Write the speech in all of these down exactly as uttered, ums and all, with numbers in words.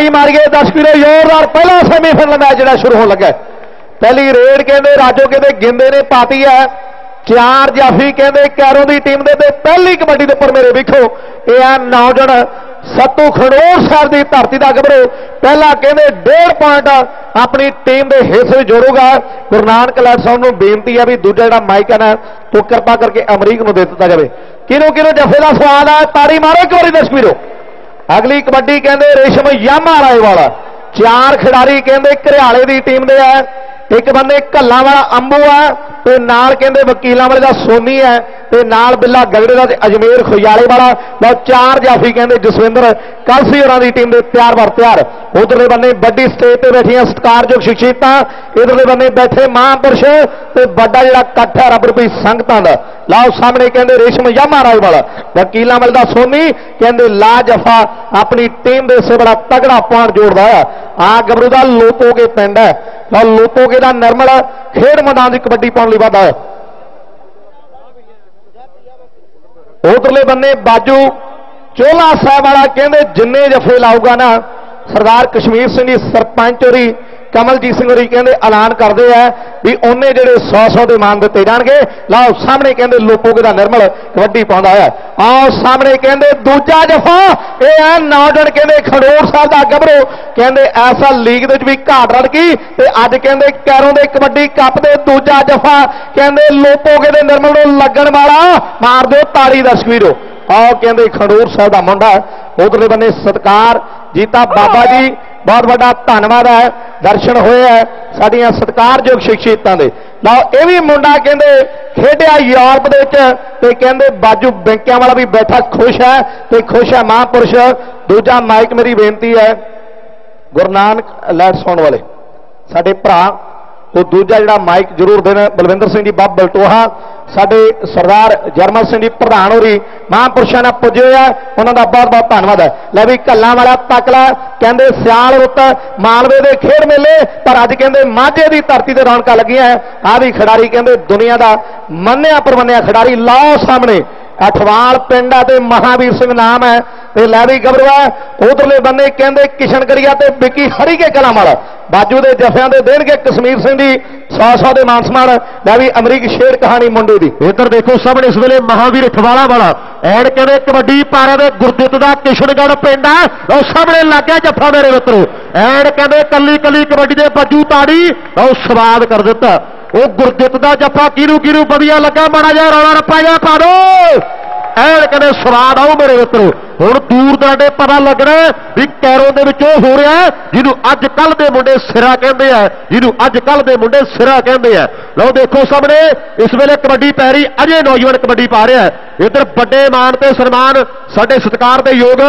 ताड़ी मारिए दर्शकों जोरदार। पहला सेमीफाइनल मैच जो शुरू हो लगा, पहली रेड कहते राजो कहते गेंदे ने पाती है, चार जाफी कहते कैरों की टीम दे पहली कबड्डी के उपर मेरे वेखो यह नौजन सत्तू खडूर साहब की धरती का गबरू पहला कहते डेढ़ पॉइंट अपनी टीम के हिस्से जोड़ूगा। गुरु नानक लैड साहब को बेनती है भी दूजा जो माइक है ना तो कृपा करके अमरीक को दे दिता जाए। किनों किनों जफे का स्वाद है, ताड़ी मारो एक बार दर्शक वीरो। अगली कबड्डी कहते रेशम यामा रायवाला, चार खिडारी कहते घरियाले की टीम के है, एक बंदे कल्ला वाला अंबू है तो नाल कहते वकीलों वाले का सोनी है तो नाल बिल्ला गगड़े का अजमेर खुयाले वाला। बहुत चार जाफी कहते जसविंदर कलसी होर की टीम के तैयार बर तैयार। उधरले बन्ने बड़ी स्टेज पर बैठिया सत्कारयोग शख्सियतां, इधरले बन्ने बैठे महापुरुष तो बड़ा जिहड़ा कट्ठ है रब रुपी संगतां दा। लाओ सामने कहते रेशम यामा राय वाला, वकीलों वाले का सोनी कहते ला जफा अपनी टीम के से बड़ा तगड़ा पॉइंट जोड़ता है। आ गबरू का लोपोगे पिंड है, लोपोगे का निर्मल खेड मैदान की कबड्डी पाने वादा है। उधरले बन्ने बाजू चोला साहब वाला कहते जिन्ने जफे लाऊगा ना सरदार कश्मीर सिंह जी सरपंच होरी कमलजीत सिंह होरी कहते ऐलान करते हैं भी उन्हें जेडे सौ सौ के मान दिते जाएंगे। लाओ सामने कहते लोपोगे का निर्मल कबड्डी पाता है। आओ सामने कहते दूजा जफा यह है नौजन कहते खडूर साहब का गबरू कहते ऐसा लीग भी घाट रड़की अज कहते कैरों के कबड्डी कप के दूजा जफा कहते लोपोगे के निर्मल को लगन वाला मार दो ताड़ी दर्शक वीरो। आओ कहते खडूर साहब का मुंडा। उधरले बने सत्कार जीता बाबा जी बहुत बड़ा धन्यवाद है, दर्शन होए है साडियां सत्कारयोग शख्सियतां दे। लाओ यह भी मुंडा कहते खेडिया यूरोप के कहते बाजू बैंकिया वाला भी बैठा खुश है तो खुश है महापुरुष। दूजा माइक मेरी बेनती है गुरु नानक लैड सुन वाले साडे भरा तो दूजा जिहड़ा माइक जरूर देना बलविंदर सिंह जी बब बलटोहा, साडे सरदार जरमल सिंह जी प्रधान होरी महापुरुषों ने पुजे है, उन्होंने बहुत बहुत धन्यवाद है। लै भी कल्ला वाला तकला कहते सियाल रुत मालवे के खेड मेले पर अज कहते माझे की धरती से रौनक लगियां है। आ भी खिडारी कहते दुनिया का मन्निया परमन्निया खिडारी। लाओ सामने अठवाल पिंड है महावीर सिंह नाम है तो लैवी गबरू है। उधरले बन्ने कहते किशन करिया ते बिकी हरी के कलाम वाला बाजू के जफिया के देंगे कश्मीर सिंह जी सौ सौ के मान सम्मान। लैवी अमरीक शेर कहानी मुंडे की। इधर देखो सामने इस वेले महावीर अठवाला वाला और कहते कबड्डी पारे के गुरदित का किशनगढ़ पिंड है और सामने लग गया जफा मेरे मित्रों एंड कहते कली कली कबड्डी के बजू ताड़ी और स्वाद कर दिता। वो गुरदित का जफा किरू किरू वधिया लगा माड़ा जा रौला रप्पा जा पा दो एंड कहते स्वाद आओ मेरे मित्रों। हुण दूर दराडे पता लगना भी कैरों दे विच हो रहा है जिन्हों अज कल के मुंडे सिरा कहते हैं, जिन्हों अज कल के मुंडे सिरा कहते हैं। लो देखो सामने इस वेले कबड्डी पै रही, अजे नौजवान कबड्डी पा रहा है। इधर बड़े मान ते सन्मान साडे सत्कार दे योग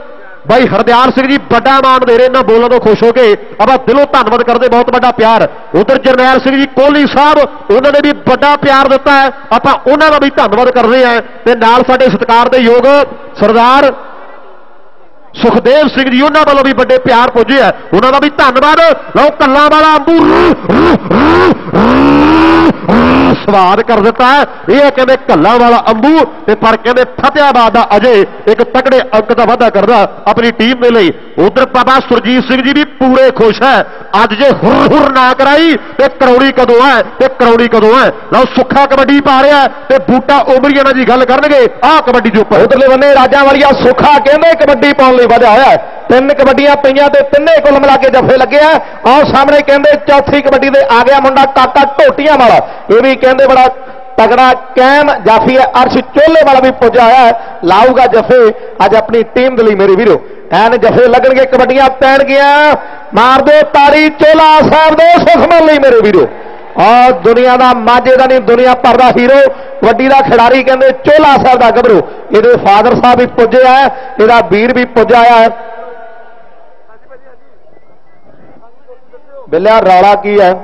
भाई हरदयाल सिंह जी बड़ा मान दे रहे, इन्होंने बोलों तो खुश हो गए, अब दिलों धन्यवाद करते, बहुत बड़ा प्यार। उधर जरनैल सिंह जी कोहली साहब उन्होंने भी बड़ा प्यार दिता है, आप उन्होंने भी धन्यवाद कर रहे हैं। ते नाल साडे सत्कार दे योग सरदार सुखदेव सिंह जी उन्होंने वालों भी बड़े प्यार पुजे है, उन्होंने भी धन्यवाद। लो कल्ला वाला अंबू स्वाद कर दिता है, यह कहते कल्ला वाला अंबू पर कहते फतेहाबाद का अजय एक तगड़े अंक का वाधा करता अपनी टीम के लिए। उधर बाबा सुरजीत सिंह जी भी पूरे खुश है, अज जे हुर हुर ना कराई तो करौड़ी कदों है तो करौड़ी कदों है। लो सुखा कबड्डी पा रहा है तो बूटा उमरिया जी गल करनगे आ कबड्डी के उपर। उधरले बन्ने राजा वालिया सुखा कहते कबड्डी पाने बढ़िया होया, तीन कबड्डियां पईयां ते तिन्ने कुल मिला के जफे लगे है। और सामने कहते चौथी कबड्डी दे आ गया मुंडा काका टोटियां वाला, ये भी कहते बड़ा तगड़ा कैम जाफी है। अर्श चोले वाला भी पुजा है, लाऊगा जफे अज अपनी टीम के लिए मेरे वीरो। एन जफे लगनगे कबड्डियां पैन गया, मार दो ताड़ी चोला साहब दो सुखमन ली मेरे वीरो। और दुनिया का माझे का नहीं दुनिया भर का हीरो कबड्डी का खिडारी कहते चोला साहब का गबरू, ये फादर साहब भी पुजे है, यदा वीर भी पुजा है। बिलिया रौला की है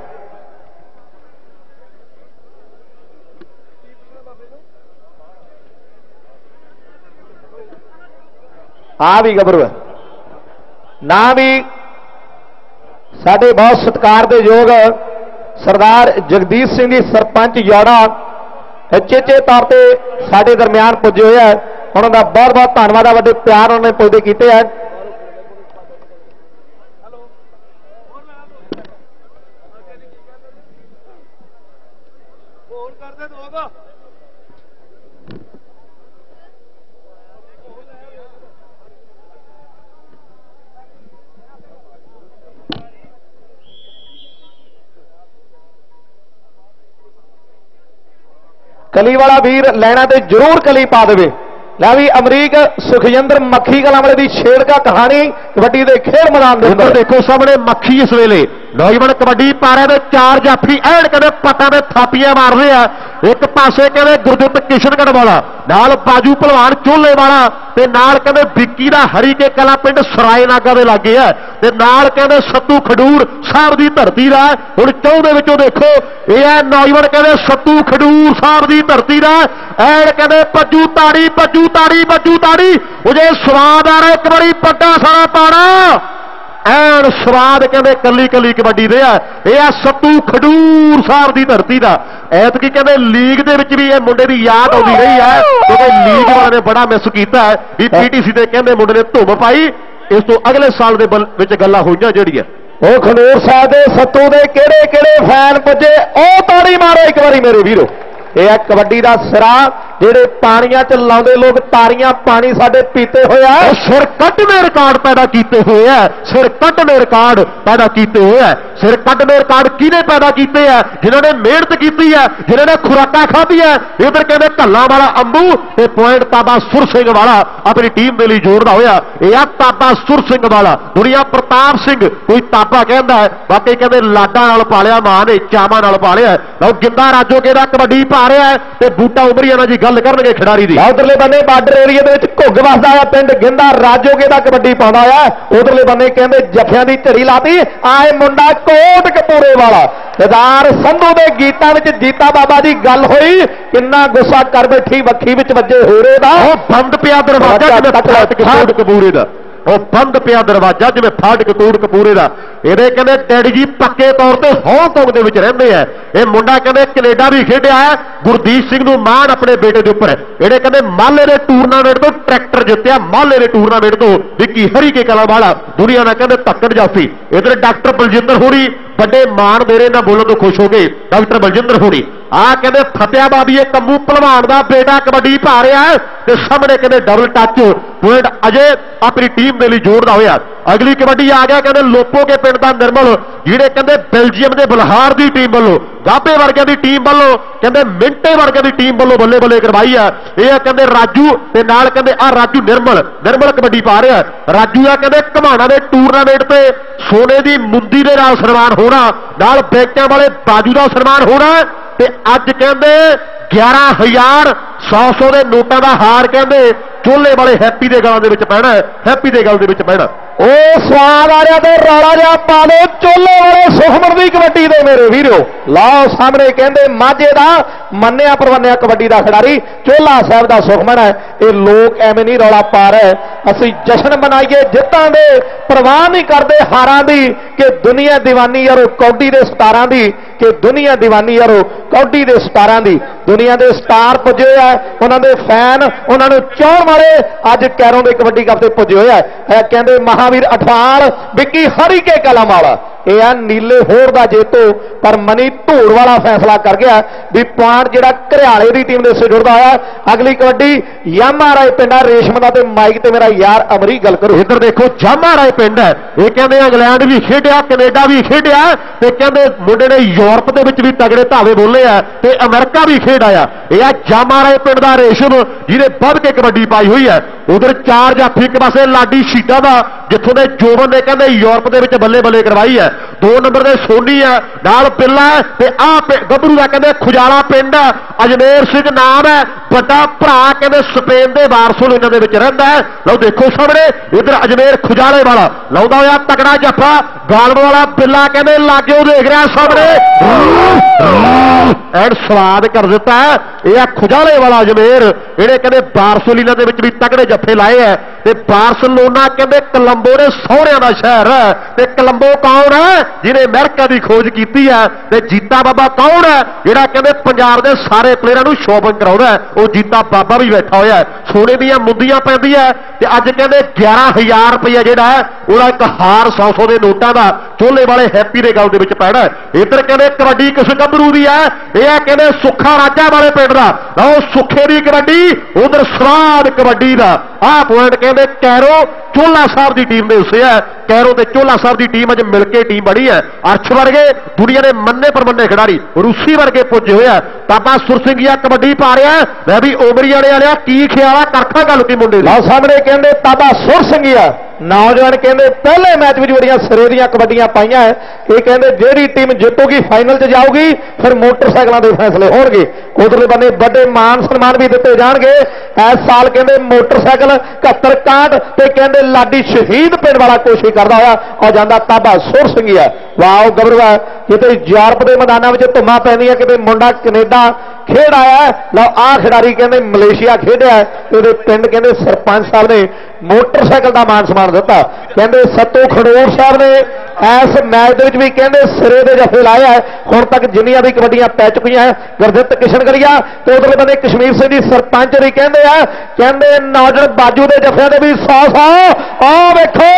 हाँ भी गबरू है ना भी साडे बहुत सत्कार दे योग सरदार जगदीश सिंह जी सरपंच योड़ा चेचे तौर पर साडे दरम्यान पुजे हुए हैं, उन्होंने बहुत बहुत धन्यवाद है, बड़े प्यार उन्होंने पुजदे किए हैं। कली वाला वीर लैना ते जरूर कली पा देवे। लै भी अमरीक सुखजिंदर मक्खी कलां वाले दी छेड़का कहानी कबड्डी दे खेल मैदान दे अंदर देखो सामने मक्खी इस वेले नौजवान कबड्डी पा रहे ने चार जाफी ऐन कहते पटा ने थापियां मार रहे हैं। एक पासे कहते गुरदुत किशनगढ़ वाला नाल बाजू भलवान चोले वाला ते नाल कहते बिक्की दा हरी के कला पिंड सराय नागा दे लागे है ते नाल कहते सत्तू खडूर साहब दी धरती दा हुण चौं दे विचों देखो यह है नौजवान कहते सत्तू खडूर साहब दी धरती दा ऐन कहते बज्जू ताड़ी बज्जू ताड़ी बज्जू ताड़ी मुझे स्वाद आ रहा एक बड़ी पट्टा सारा पाना ਐਨ ਸਵਾਦ ਕਹਿੰਦੇ ਕੱਲੀ ਕੱਲੀ ਕਬੱਡੀ ਦੇ ਆ। ਇਹ ਆ ਸੱਤੂ ਖਡੂਰ ਸਾਹਿਬ ਦੀ ਧਰਤੀ ਦਾ। ਐਤਕੀ ਕਹਿੰਦੇ ਲੀਗ ਦੇ ਵਿੱਚ ਵੀ ਇਹ ਮੁੰਡੇ ਦੀ ਯਾਦ ਆਉਂਦੀ ਰਹੀ ਹੈ ਕਿਉਂਕਿ ਲੀਗ ਵਾਲਿਆਂ ਨੇ ਬੜਾ ਮਿਸ ਕੀਤਾ ਵੀ ਪੀਟੀਸੀ ਤੇ ਕਹਿੰਦੇ ਮੁੰਡੇ ਨੇ ਧੁੰਮ ਪਾਈ। ਇਸ ਤੋਂ ਅਗਲੇ ਸਾਲ ਦੇ ਵਿੱਚ ਗੱਲਾਂ ਹੋਈਆਂ ਜਿਹੜੀਆਂ ਉਹ ਖਡੂਰ ਸਾਹਿਬ ਦੇ ਸੱਤੂ ਦੇ ਕਿਹੜੇ ਕਿਹੜੇ ਫੈਨ ਪੁੱਜੇ ਉਹ ਤਾੜੀ ਮਾਰੋ ਇੱਕ ਵਾਰੀ ਮੇਰੇ ਵੀਰੋ। ਇਹ ਆ ਕਬੱਡੀ ਦਾ ਸਿਰਾ ਜਿਹੜੇ ਪਾਣੀਆਂ ਚ ਲਾਉਂਦੇ ਲੋਕ ਤਾਰੀਆਂ ਪਾਣੀ ਸਾਡੇ ਪੀਤੇ ਹੋਇਆ ਸਿਰ ਕੱਟਵੇਂ ਰਿਕਾਰਡ ਪੈਦਾ ਕੀਤੇ ਹੋਏ ਆ। ਸਿਰ ਕੱਟਵੇਂ ਰਿਕਾਰਡ ਪੈਦਾ ਕੀਤੇ ਹੋਏ ਆ। ਸਿਰ ਕੱਟਵੇਂ ਰਿਕਾਰਡ ਕਿਹਨੇ ਪੈਦਾ ਕੀਤੇ ਆ? ਜਿਨ੍ਹਾਂ ਨੇ ਮਿਹਨਤ ਕੀਤੀ ਹੈ ਜਿਨ੍ਹਾਂ ਨੇ ਖੁਰਾਕਾਂ ਖਾਧੀਆਂ। ਇਧਰ ਕਹਿੰਦੇ ਢੱਲਾਂ ਵਾਲਾ ਅੰਬੂ ਤੇ ਪੁਆਇੰਟ ਤਾਬਾ ਸੁਰ ਸਿੰਘ ਵਾਲਾ ਆਪਣੀ ਟੀਮ ਦੇ ਲਈ ਜੋੜਦਾ ਹੋਇਆ। ਇਹ ਆ ਤਾਬਾ ਸੁਰ ਸਿੰਘ ਵਾਲਾ ਦੁਨੀਆ ਪ੍ਰਤਾਪ ਸਿੰਘ ਕੋਈ ਤਾਬਾ ਕਹਿੰਦਾ ਹੈ ਬਾਕੀ ਕਹਿੰਦੇ ਲਾਡਾ ਨਾਲ ਪਾਲਿਆ ਮਾਂ ਨੇ ਚਾਵਾਂ ਨਾਲ ਪਾਲਿਆ। ਲਓ ਗਿੰਦਾ ਰਾਜੋਕੇ ਦਾ ਕਬੱਡੀ ਪਾ ਰਿਹਾ ਤੇ ਬੂਟਾ ਉਮਰੀਆ ਨਾਲ ਜੀ ਗੱਲ ਕਰਨਗੇ ਖਿਡਾਰੀ ਦੀ। ਉਧਰਲੇ ਬੰਨੇ ਬਾਰਡਰ ਏਰੀਆ ਦੇ ਵਿੱਚ ਘੁੱਗ ਵਸਦਾ ਆ ਪਿੰਡ ਗਿੰਦਾ ਰਾਜੋਗੇ ਦਾ ਕਬੱਡੀ ਪਾਉਂਦਾ ਆ। ਉਧਰਲੇ ਬੰਨੇ ਕਹਿੰਦੇ ਜੱਫਿਆਂ ਦੀ ਝੜੀ ਲਾਤੀ ਆਏ ਮੁੰਡਾ ਕੋਟ ਕਪੂਰੇ ਵਾਲਾ ਸਰਦਾਰ ਸੰਧੂ ਦੇ ਗੀਤਾਂ ਵਿੱਚ ਜੀਤਾ ਬਾਬਾ ਦੀ ਗੱਲ ਹੋਈ ਕਿੰਨਾ ਗੁੱਸਾ ਕਰ ਬੈਠੀ ਵੱਖੀ ਵਿੱਚ ਵੱਜੇ ਹੋਰੇ ਦਾ ਉਹ ਬੰਦ ਪਿਆ ਦਰਵਾਜ਼ਾ ਜਿਵੇਂ ਕੋਟ ਕਪੂਰੇ ਦਾ। ਉਹ ਬੰਦ ਪਿਆ ਦਰਵਾਜ਼ਾ ਜਿਵੇਂ ਫਾਟਕ ਕੋਟ ਕਪੂਰੇ ਦਾ। ਇਹਦੇ ਕਹਿੰਦੇ ਡੈਡੀ ਜੀ ਪੱਕੇ ਤੌਰ ਤੇ ਹਾਂਗਕਾਂਗ ਦੇ ਵਿੱਚ ਰਹਿੰਦੇ ਆ। ਇਹ ਮੁੰਡਾ ਕਹਿੰਦੇ ਕੈਨੇਡਾ ਵੀ ਖੇਡਿਆ ਹੈ। ਗੁਰਦੀਪ ਸਿੰਘ ਨੂੰ ਮਾਣ ਆਪਣੇ ਬੇਟੇ ਦੇ ਉੱਪਰ। ਇਹਦੇ ਕਹਿੰਦੇ ਮਾਲੇ ਦੇ ਟੂਰਨਾਮੈਂਟ ਤੋਂ ਟਰੈਕਟਰ ਜਿੱਤਿਆ ਮਾਲੇ ਦੇ ਟੂਰਨਾਮੈਂਟ ਤੋਂ ਵਿੱਕੀ ਹਰੀ ਕੇ ਕਲਾ ਵਾਲਾ ਦੁਨੀਆ ਨਾਲ ਕਹਿੰਦੇ ਧੱਕੜ ਜਾਫੀ। ਇਧਰ ਡਾਕਟਰ ਬਲਜਿੰਦਰ ਹੋਣੀ ਵੱਡੇ ਮਾਣ ਮੇਰੇ ਨਾਲ ਬੋਲਣ ਤੋਂ ਖੁਸ਼ ਹੋ ਗਏ। ਡਾਕਟਰ ਬਲਜਿੰਦਰ ਹੋਣੀ ਆ ਕਹਿੰਦੇ ਫਤਿਆਬਾਦੀ ਇਹ ਕੰਮੂ ਭਲਵਾਨ ਦਾ ਬੇਟਾ ਕਬੱਡੀ ਪਾ ਰਿਹਾ ਹੈ ਤੇ ਸਾਹਮਣੇ ਕਹਿੰਦੇ ਡਬਲ ਟੱਚ ਪੁਆਇੰਟ ਅਜੇ ਆਪਣੀ ਟੀਮ ਦੇ ਲਈ ਜੋੜਦਾ ਹੋਇਆ। ਅਗਲੀ ਕਬੱਡੀ ਆ ਗਿਆ ਕਹਿੰਦੇ ਲੋਪੋਕੇ ਪਿੰਡ ਦਾ ਨਿਰਮਲ ਜਿਹੜੇ ਕਹਿੰਦੇ ਬੈਲਜੀਅਮ ਦੇ ਬਲਹਾਰ ਦੀ ਟੀਮ ਵੱਲੋਂ ਗਾਬੇ ਵਰਗਿਆਂ ਦੀ ਟੀਮ ਵੱਲੋਂ ਕਹਿੰਦੇ ਮਿੰਟੇ ਵਰਗਿਆਂ ਦੀ ਟੀਮ ਵੱਲੋਂ ਬੱਲੇ ਬੱਲੇ ਕਰਵਾਈ ਆ। ਇਹ ਆ ਕਹਿੰਦੇ ਰਾਜੂ ਤੇ ਨਾਲ ਕਹਿੰਦੇ ਆ ਰਾਜੂ ਨਿਰਮਲ ਨਿਰਮਲ ਕਬੱਡੀ ਪਾ ਰਿਹਾ। ਰਾਜੂ ਆ ਕਹਿੰਦੇ ਘਮਾਣਾ ਦੇ ਟੂਰਨਾਮੈਂਟ ਤੇ ਸੋਨੇ ਦੀ ਮੁੰਦੀ ਦੇ ਨਾਲ ਸਨਮਾਨ ਹੋਣਾ ਨਾਲ ਬੈਕਾਂ ਵਾਲੇ ਬਾਜੂ ਦਾ ਸਨਮਾਨ ਹੋਣਾ ਤੇ ਅੱਜ ਕਹਿੰਦੇ ਗਿਆਰਾਂ ਹਜ਼ਾਰ ਸੌ ਸੌ ਦੇ ਨੋਟਾਂ ਦਾ ਹਾਰ ਕਹਿੰਦੇ ਚੋਲੇ ਵਾਲੇ ਹੈਪੀ ਦੇ ਗਲਾਂ ਦੇ ਵਿੱਚ ਪੈਣਾ ਹੈਪੀ ਦੇ ਗਲ ਦੇ ਵਿੱਚ ਪੈਣਾ। ਉਹ ਸਵਾਦ ਆ ਰਿਹਾ ਤੇ ਰੌਲਾ ਜਿਹਾ ਪਾ ਲਓ ਚੋਲੇ ਵਾਲੇ ਸੁਖਮਨ ਦੀ ਕਬੱਡੀ ਦੇ ਮੇਰੇ ਵੀਰੋ। ਲਾਓ ਸਾਹਮਣੇ ਕਹਿੰਦੇ ਮਾਝੇ ਦਾ ਮੰਨਿਆ ਪਰਵੰਨਿਆ ਕਬੱਡੀ ਦਾ ਖਿਡਾਰੀ ਚੋਲਾ ਸਾਹਿਬ ਦਾ ਸੁਖਮਨ ਹੈ। ਇਹ ਲੋਕ ਐਵੇਂ ਨਹੀਂ ਰੌਲਾ ਪਾ ਰਹੇ ਅਸੀਂ ਜਸ਼ਨ ਮਨਾਈਏ ਜਿੱਤਾਂ ਦੇ ਪਰਵਾਹ ਨਹੀਂ ਕਰਦੇ ਹਾਰਾਂ ਦੀ ਕਿ ਦੁਨੀਆ ਦੀਵਾਨੀ ਯਾਰੋ ਕੌਡੀ ਦੇ ਸਟਾਰਾਂ ਦੀ ਕਿ ਦੁਨੀਆ ਦੀਵਾਨੀ ਯਾਰੋ ਕੌਡੀ ਦੇ ਸਟਾਰਾਂ ਦੀ। ਦੁਨੀਆ ਦੇ ਸਟਾਰ ਪੁੱਜੇ ਆ ਉਹਨਾਂ ਦੇ ਫੈਨ ਉਹਨਾਂ ਨੂੰ ਚਾਹਣ ਵਾਲੇ ਅੱਜ ਕੈਰੋਂ ਦੇ ਕਬੱਡੀ ਕੱਪ ਤੇ ਪੁੱਜੇ ਹੋਏ ਆ। ਕਹਿੰਦੇ ਮਹਾਵੀਰ ਅਠਵਾਲ ਵਿੱਕੀ ਹਰੀ ਕੇ ਕਲਮ ਵਾਲਾ ਇਹ ਆ ਨੀਲੇ ਹੋੜ ਦਾ ਜੇਤੂ ਪਰ ਮਨੀ ਧੂੜ ਵਾਲਾ ਫੈਸਲਾ ਕਰ ਗਿਆ ਵੀ ਪੁਆਇੰਟ ਜਿਹੜਾ ਘਰਿਆਲੇ ਦੀ ਟੀਮ ਦੇ ਸੇ ਜੁੜਦਾ ਹੋਇਆ। ਅਗਲੀ ਕਬੱਡੀ ਯਾਮਾ ਰਾਏ ਪਿੰਡਾ ਰੇਸ਼ਮ ਦਾ ਤੇ ਮਾਈਕ ਤੇ ਮੇਰਾ ਯਾਰ ਅਮਰੀ ਗੱਲ ਕਰੋ। ਇੱਧਰ ਦੇਖੋ ਯਾਮਾ ਰਾਏ ਪਿੰਡ ਹੈ ਇਹ ਕਹਿੰਦੇ ਇੰਗਲੈਂਡ ਵੀ ਖੇਡਿਆ ਕੈਨੇਡਾ ਵੀ ਖੇਡਿਆ ਤੇ ਕਹਿੰਦੇ ਮੁੰਡੇ ਨੇ ਯੂਰਪ ਦੇ ਵਿੱਚ ਵੀ ਤਗੜੇ ਧਾਵੇ ਬੋਲੇ ਆ ਤੇ ਅਮਰੀਕਾ ਵੀ ਖੇਡ ਆਇਆ। ਇਹ ਆ ਯਾਮਾ ਰਾਏ ਪਿੰਡ ਦਾ ਰੇਸ਼ਮ ਜਿਹਨੇ ਵੱਧ ਕੇ ਕਬੱਡੀ ਪਾਈ ਹੋਈ ਹੈ। ਉਧਰ ਚਾਰ ਜਾਫੀ ਇੱਕ ਪਾਸੇ ਲਾਡੀ ਸ਼ੀਟਾ ਦਾ ਜਿੱਥੋਂ ਦੇ ਜੋਬਨ ਨੇ ਕਹਿੰਦੇ ਯੂਰਪ ਦੇ ਵਿੱਚ ਬੱਲੇ ਬੱਲੇ ਕਰਵਾਈ ਹੈ। ਦੋ ਨੰਬਰ ਦੇ ਸੋਨੀ ਆ ਨਾਲ ਪਿੱਲਾ ਤੇ ਆਹ ਗੱਭਰੂ ਦਾ ਕਹਿੰਦੇ ਖੁਜਾਲਾ ਪਿੰਡ ਅਜਮੇਰ ਸਿੰਘ ਨਾਮ ਹੈ ਵੱਡਾ ਭਰਾ ਕਹਿੰਦੇ ਸਪੇਨ ਦੇ ਵਾਰਸੋਂ ਇਹਨਾਂ ਦੇ ਵਿੱਚ ਰਹਿੰਦਾ ਹੈ। ਲਓ ਦੇਖੋ ਸਾਹਮਣੇ ਇਧਰ ਅਜਮੇਰ ਖੁਜਾਲੇ ਵਾਲਾ ਲਾਉਂਦਾ ਹੋਇਆ ਤਕੜਾ ਜੱਫਾ ਗਾਲਬ ਵਾਲਾ ਪਿੱਲਾ ਕਹਿੰਦੇ ਲਾਗੇ ਉਹ ਦੇਖ ਰਿਹਾ ਸਾਹਮਣੇ ਐਡ ਸਵਾਦ ਕਰ ਦਿੱਤਾ। ਇਹ ਆ ਖੁਜਾਲੇ ਵਾਲਾ ਅਜਮੇਰ ਜਿਹੜੇ ਕਹਿੰਦੇ ਬਾਰਸੋਲੀਨਾ ਦੇ ਵਿੱਚ ਵੀ ਤਕੜੇ ਜੱਫੇ ਲਾਏ ਹੈ ਤੇ ਬਾਰਸਲੋਨਾ ਕਹਿੰਦੇ ਕੋਲੰਬੋ ਦੇ ਸਹੁਰਿਆਂ ਦਾ ਸ਼ਹਿਰ ਹੈ ਤੇ ਕੋਲੰਬੋ ਕੌਣ ਹੈ ਜਿਹਨੇ ਅਮਰੀਕਾ ਦੀ ਖੋਜ ਕੀਤੀ ਹੈ ਤੇ ਜੀਤਾ ਬਾਬਾ ਕੌਣ ਹੈ ਜਿਹੜਾ ਕਹਿੰਦੇ ਪੰਜਾਬ ਦੇ ਸਾਰੇ ਪਲੇਅਰਾਂ ਨੂੰ ਸ਼ੋਪਿੰਗ ਕਰਾਉਂਦਾ ਉਹ ਜੀਤਾ ਬਾਬਾ ਵੀ ਬੈਠਾ ਹੋਇਆ। ਸੋਨੇ ਦੀਆਂ ਮੁੰਦੀਆਂ ਪੈਂਦੀਆਂ ਤੇ ਅੱਜ ਕਹਿੰਦੇ ਗਿਆਰਾਂ ਹਜ਼ਾਰ ਰੁਪਇਆ ਜਿਹੜਾ ਹੈ ਉਹਦਾ ਇੱਕ ਹਾਰ ਸੌ ਸੌ ਦੇ ਨੋਟਾਂ ਦਾ ਚੋਲੇ ਵਾਲੇ हैप्पी ਦੇ गल ਦੇ ਵਿੱਚ ਪੈਣਾ। ਇੱਧਰ ਕਹਿੰਦੇ ਕਬੱਡੀ ਕਿਸ ਗੱਭਰੂ ਦੀ ਹੈ, ਇਹ ਆ ਕਹਿੰਦੇ ਸੁੱਖਾ ਰਾਜਾ ਵਾਲੇ ਪਿੰਡ ਦਾ, ਲਓ ਸੁੱਖੇ ਦੀ ਕਬੱਡੀ, ਉਧਰ ਸਵਾਦ ਕਬੱਡੀ ਦਾ ਆਹ ਪੁਆਇੰਟ ਕਹਿੰਦੇ ਕੈਰੋ ਚੋਲਾ ਸਾਹਿਬ ਦੀ ਟੀਮ ਦੇ ਹਿੱਸੇ ਹੈ। कैरो ते चोला साहब की टीम अज मिलकर टीम बनी है। अर्श वर्गे दुनिया के मन्ने परमन्ने खिडारी रूसी वर्गे पुजे हुए हैं। बाबा सुर सिंह जी कबड्डी पा रहा है, मैं भी उमरी वाले वाले की ख्याल है करखा गल की मुंडे लो सामने कहते बाबा सुर सिंह नौजवान कहते पहले मैच में बड़िया सिरे दियां कबड्डियां पाइयां है। ये कहते जेड़ी टीम जितूगी फाइनल च जाऊगी फिर मोटरसाइकिलों के फैसले होणगे। उधरले बने बड़े मान सम्मान भी दिते जाणगे। इस साल कहते मोटरसाइकिल इकहत्तर काट ते कहते लाडी शहीद पिंड वाला कोशिश करता हुआ और जाता ताबा सुर सिंह है। वाह गबरूआ किते यूरोप के मैदानों में धुम्मा पैंदियां, किते मुंडा कनेडा खेड आया है। लो आ खिडारी कहते मलेशिया खेडिया है, तो पिंड कहते सरपंच साहब ने मोटरसाइकिल का मान सम्मान दिता। कहते सत्तू खडूर साहब ने इस मैच भी कहते सिरे के जफे लाया है। हुण तक जिन्नियां भी कबड्डियां पै चुकी हैं गुरदित किशनगढ़िया तो उधरले बंदे कश्मीर सिंह जी सरपंच भी कहते हैं, कहते नौजवान बाजू के जफिया के भी सौ सौ आ वेखो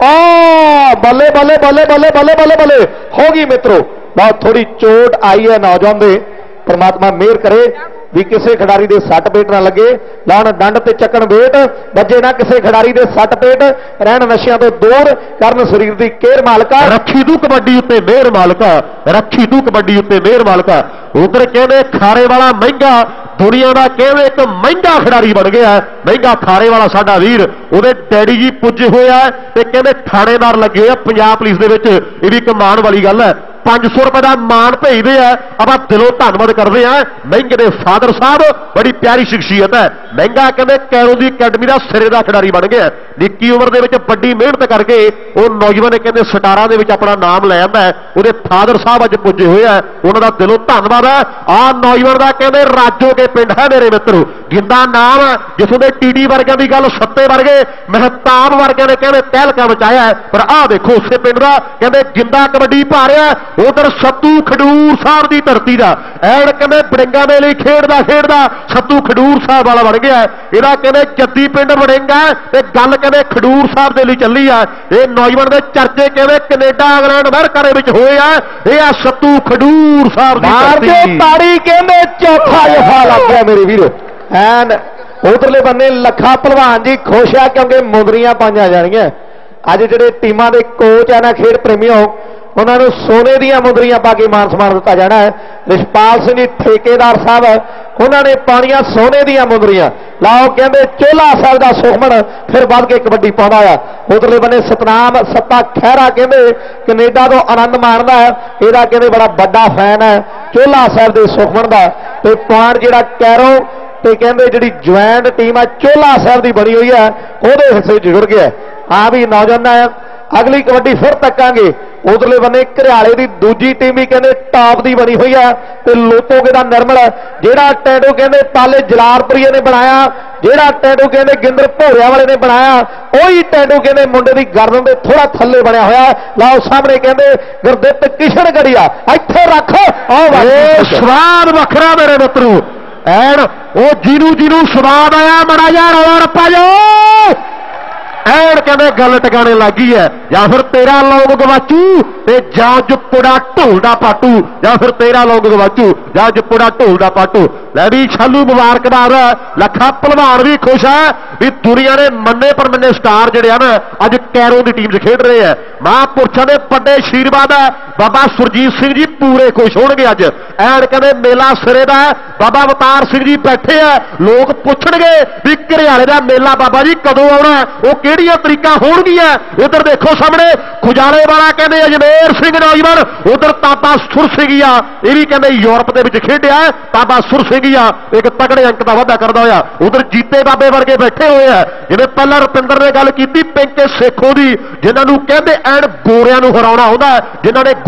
आ बल्ले बल्ले बल्ले बल्ले बल्ले बल्ले बल्ले हो गई मित्रों। बहुत थोड़ी चोट आई है नौजवान दे, परमात्मा मेहर करे भी किसी खिडारी के सट पेट ना लगे, लाउन डंड ते चक्कन वेट बजे ना किसी खिडारी के सट पेट, रहन नशियां तो दूर करन शरीर की केयर मालका। रखी तू कबड्डी उत्ते मेहर मालका, रखी तू कबड्डी उत्ते मेहर मालका। उधर कहते खारे वाला महंगा दुनिया का कहते एक महंगा खिडारी बन गया। महंगा खारे वाला साडा वीर, उहदे डैडी जी पुजे हुए है ते कहते थानेदार लगे आ पंजाब पुलिस दे विच। इह भी कमाण वाली गल है। पांच सौ रुपए का मान भेजते हैं, अब दिलों धन्यवाद करते हैं महंगे के फादर साहब, बड़ी प्यारी शख्सियत है। महंगा कहते कैरो की अकैडमी का सिरे का खिडारी बन गया। निक्की उम्र के बड़ी मेहनत करके वो नौजवान कहते सटारा के अपना नाम लै आंदा है। उहदे फादर साहब अज पुजे हुए हैं, उन्होंने दिलों धन्यवाद है। आ नौजवान का कहते राजो के पिंड है मेरे मित्रों, जिंदा नाम जिसों के टीडी वर्गों की गल सत्ते वर्गे महताब वर्गों ने कहते तहलका मचाया है। पर आ देखो उसे पिंड का कहते जिंदा कबड्डी पा रहा है। उधर सत्तू खडूर साहब की धरती का एड कहते बड़ेंगा के लिए खेडदा खेडदा सत्तू खडूर साहब वाला बन गया। यदा कहते जद्दी पिंड बड़ेंगा ते गल कहते खडूर साहब के लिए चली है। ये नौजवान के चर्चे कहते कनेडा इंग्लैंड अमेरिका के होए है। यह सत्तू खडूर साहब की ताड़ी कहते चौथा जफा लग गया मेरे वीरो। एंड उधरले बन्ने लखा भलवान जी खुश है क्योंकि मुंदरियां पाइयां जानियां। अज जिहड़े टीमां दे कोच है ना खेड प्रेमियों, उन्होंने सोने दियां मुंदरियां पा के मान सम्मान दिता जाना है। रिशपाल सिंह जी ठेकेदार साहब उन्होंने पानिया सोने दियां मुंदरियां। लाओ कहते चोला साहब का सुखमन फिर बढ़ के कबड्डी पाउंदा है। उधरले बने सतनाम सत्ता खैरा कहते कनेडा तो आनंद माणदा है, यदा कहते बड़ा बड़ा फैन है चोला साहब के सुखमन का। तो पॉइंट जिहड़ा कैरो ते कहते जी ज्वाइंट टीम है चोला साहब की बनी हुई है, वो हिस्से जुड़ गया। हाँ भी नौजवान है, अगली कबड्डी फिर तकांगे। उधरले बने घरियाले की दूजी टीम भी कहते टॉप की बनी हुई है। तो लोतोगे का निर्मल जेड़ा टैडो कहते पाले जलालपुरीए ने बनाया, जेड़ा टैडो कहते गिंदर भोरिया वाले ने बनाया, वही टैडो कहते मुंडे की गर्दन के थोड़ा थले बनया होया। लाओ सामने कहते गुरदित किशनगढ़िया इत्थे रख स्वाद वखरा मेरे मित्रों। एन वो जिनू जिनू स्वाद आया मड़ा जा रौला रप्पा जाओ एन कहते गल टकाने लगी है। या फिर तेरा लोग गवाचू ते जा जुपुड़ा ढोलदा पाटू, या फिर तेरा लोग गवाचू जा जुपुड़ा ढोलदा पाटू। लै भी छालू मुबारकबाद, लखा भलवान भी खुश है भी दुनिया ने मन्ने पर मन्ने स्टार जिहड़े ना अज कैरो की टीम च खेड रहे हैं। महापुरुषों के बड़े आशीर्वाद है। बाबा सुरजीत सिंह जी पूरे खुश होणगे अज। एन कहते मेला सिरे का बाबा अवतार सिंह जी बैठे हैं, लोग पुछणगे भी घरियाले का मेला बाबा जी कदों आउणा, वो किहड़ियां तरीकां होणगियां। उधर देखो सामने खुजाले वाला कहते अजमेर सिंह नौजवान, उधर ताबा सुर सिंघिया ये भी कहते यूरोप के खेडिया। ताबा सुर सिंघिया एक तगड़े अंक का वाधा करता होया। उधर जीते बाबे वर्गे बैठे हुए हैं, जिवें पहला रुपिंदर ने गल की पिंके सेखों की, जिन्होंने कहते एन गोरियां नूं हराउणा आउंदा, जिन्होंने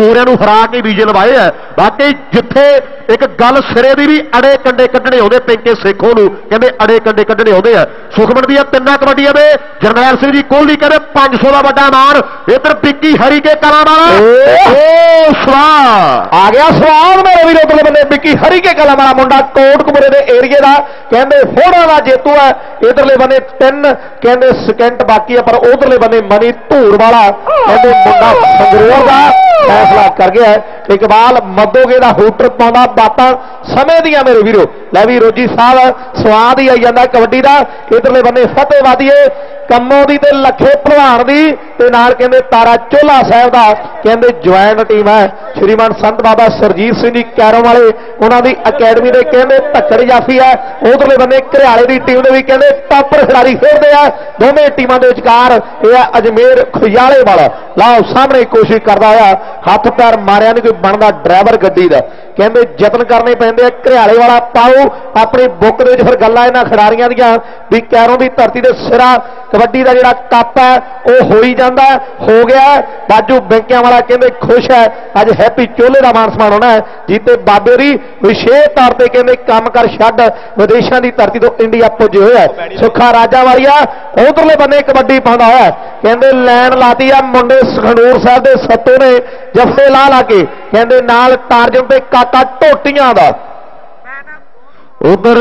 ਗੋਰਿਆਂ ਨੂੰ ਹਰਾ ਕੇ ਵੀਜ਼ੇ ਲਵਾਏ ਆ। ਬਾਕੀ ਜਿੱਥੇ ਇੱਕ ਗੱਲ ਸਿਰੇ ਦੀ ਵੀ ਅੜੇ ਕੰਡੇ ਕੱਢਣੇ ਆਉਂਦੇ ਪਿੰਕੇ ਸੇਖੋਂ ਨੂੰ, ਕਹਿੰਦੇ ਅੜੇ ਕੰਡੇ ਕੱਢਣੇ ਆਉਂਦੇ ਆ। ਸੁਖਮਨ ਦੀਆਂ ਤਿੰਨਾਂ ਕਬੱਡੀਆਂ ਦੇ ਜਰਨੈਲ ਸਿੰਘ ਜੀ ਕੋਹਲੀ ਕਹਿੰਦੇ ਪੰਜ ਸੌ ਦਾ ਵੱਡਾ ਮਾਣ। ਇੱਧਰ ਵਿੱਕੀ ਹਰੀ ਕੇ ਕਲਾਂ ਵਾਲਾ ਓ ਸਵਾਦ ਆ ਗਿਆ ਸਵਾਦ ਮੇਰੇ ਵੀਰੋ। ਉਧਰਲੇ ਬੰਨੇ ਵਿੱਕੀ ਹਰੀ ਕੇ ਕਲਾਂ ਵਾਲਾ ਮੁੰਡਾ ਕੋਟਕਪੂਰੇ ਦੇ ਏਰੀਏ ਦਾ, ਕਹਿੰਦੇ ਫੋੜਾ ਦਾ ਜੇਤੂ ਹੈ। ਇਧਰਲੇ ਬੰਨੇ ਤਿੰਨ ਕਹਿੰਦੇ ਸਕਿੰਟ ਬਾਕੀ ਆ, ਪਰ ਉਧਰਲੇ ਬੰਨੇ ਮਨੀ ਧੂੜ ਵਾਲਾ ਕਹਿੰਦੇ ਮੁੰਡਾ ਸੰਗਰੂਰ ਦਾ ਫੈਸਲਾ ਕਰ ਗਿਆ। ਇਕਬਾਲ ਮੱਦੋਗੇ ਦਾ ਹੂਟਰ ਪਾਉਂਦਾ ਬਾਤਾਂ ਸਮੇਂ ਦੀਆਂ ਮੇਰੇ ਵੀਰੋ। ਲੈ ਵੀ ਰੋਜੀ ਸਾਹਿਬ ਸਵਾਦ ਹੀ ਆਈ ਜਾਂਦਾ ਕਬੱਡੀ ਦਾ। ਇਧਰਲੇ ਬੰਨੇ ਫਤਿਹ ਵਾਦੀਏ ਕੰਮੋਂ ਦੀ ਤੇ ਲੱਖੇ ਭਲਵਾਨ ਦੀ ਤੇ ਨਾਲ ਕਹਿੰਦੇ ਤਾਰਾ ਚੋਲਾ ਸਾਹਿਬ ਦਾ ਕਹਿੰਦੇ ਜੁਆਇੰਟ ਟੀਮ ਹੈ। ਸ਼੍ਰੀਮਾਨ ਸੰਤ ਬਾਬਾ ਸਰਜੀਤ ਸਿੰਘ ਜੀ ਕੈਰੋਂ ਵਾਲੇ, ਉਹਨਾਂ ਦੀ ਅਕੈਡਮੀ ਦੇ ਕਹਿੰਦੇ ਧੱਕੜ ਜਾਫੀ ਹੈ। ਉਧਰਲੇ ਬੰਨੇ ਘਰਿਆਲੇ ਦੀ ਟੀਮ ਦੇ ਵੀ ਕਹਿੰਦੇ ਟਾਪਰ ਖਿਡਾਰੀ ਖੇਡਦੇ ਆ। ਦੋਵੇਂ ਟੀਮਾਂ ਦੇ ਵਿਚਕਾਰ ਇਹ ਹੈ ਅਜਮੇਰ ਖੁਜਾਲੇ ਵਾਲਾ। ਲਾਓ ਸਾਹਮਣੇ ਕੋਸ਼ਿਸ਼ ਕਰਦਾ ਆ, ਹੱਥ ਪੈਰ ਮਾਰਿਆ ਨਹੀਂ ਕੋਈ ਬਣਦਾ ਡਰਾਈਵਰ ਗੱਡੀ ਦਾ। ਕਹਿੰਦੇ ਯਤਨ ਕਰਨੇ ਪੈਂਦੇ ਆ। ਘਰਿਆਲੇ ਵਾਲਾ ਪਾਓ ਆਪਣੀ ਬੁੱਕ ਦੇ ਵਿੱਚ ਫਿਰ ਗੱਲਾਂ ਇਹਨਾਂ ਖਿਡਾਰੀਆਂ ਦੀਆਂ ਵੀ ਕੈਰੋਂ ਦੀ ਧਰਤੀ ਦੇ ਸਿਰਾ ਕਬੱਡੀ ਦਾ ਜਿਹੜਾ ਕੱਪ ਹੈ ਉਹ ਹੋਈ ਜਾਂਦਾ ਹੋ ਗਿਆ। ਬਾਜੂ ਬੈਂਕਿਆਂ ਵਾਲਾ ਕਹਿੰਦੇ ਖੁਸ਼ ਹੈ, ਅੱਜ ਹੈਪੀ ਚੋਲੇ ਦਾ ਮਾਨ ਸਨਮਾਨ ਹੋਣਾ ਹੈ। ਜੀਤੇ ਬਾਬੇ ਦੀ ਵਿਸ਼ੇਸ਼ ਤੌਰ ਤੇ ਕਹਿੰਦੇ ਕੰਮ ਕਰ ਛੱਡ ਵਿਦੇਸ਼ਾਂ ਦੀ ਧਰਤੀ ਤੋਂ ਇੰਡੀਆ ਪੁੱਜੇ ਹੋਇਆ। ਸੁੱਖਾ ਰਾਜਾ ਵਾਲੀਆ ਉਧਰਲੇ ਬੰਨੇ ਕਬੱਡੀ ਪਾਉਂਦਾ ਹੋਇਆ, ਕਹਿੰਦੇ ਲੈਣ ਲਾਤੀ ਆ ਮੁੰਡੇ ਖੰਡੂਰ ਸਾਹਿਬ ਦੇ ਸੱਤੂ ਨੇ ਜਫੇ ਲਾ ਲਾ ਕੇ, ਕਹਿੰਦੇ ਨਾਲ ਟਾਰਜਨ ਤੇ ਕਾਕਾ ਢੋਟੀਆਂ ਦਾ। ਉਧਰ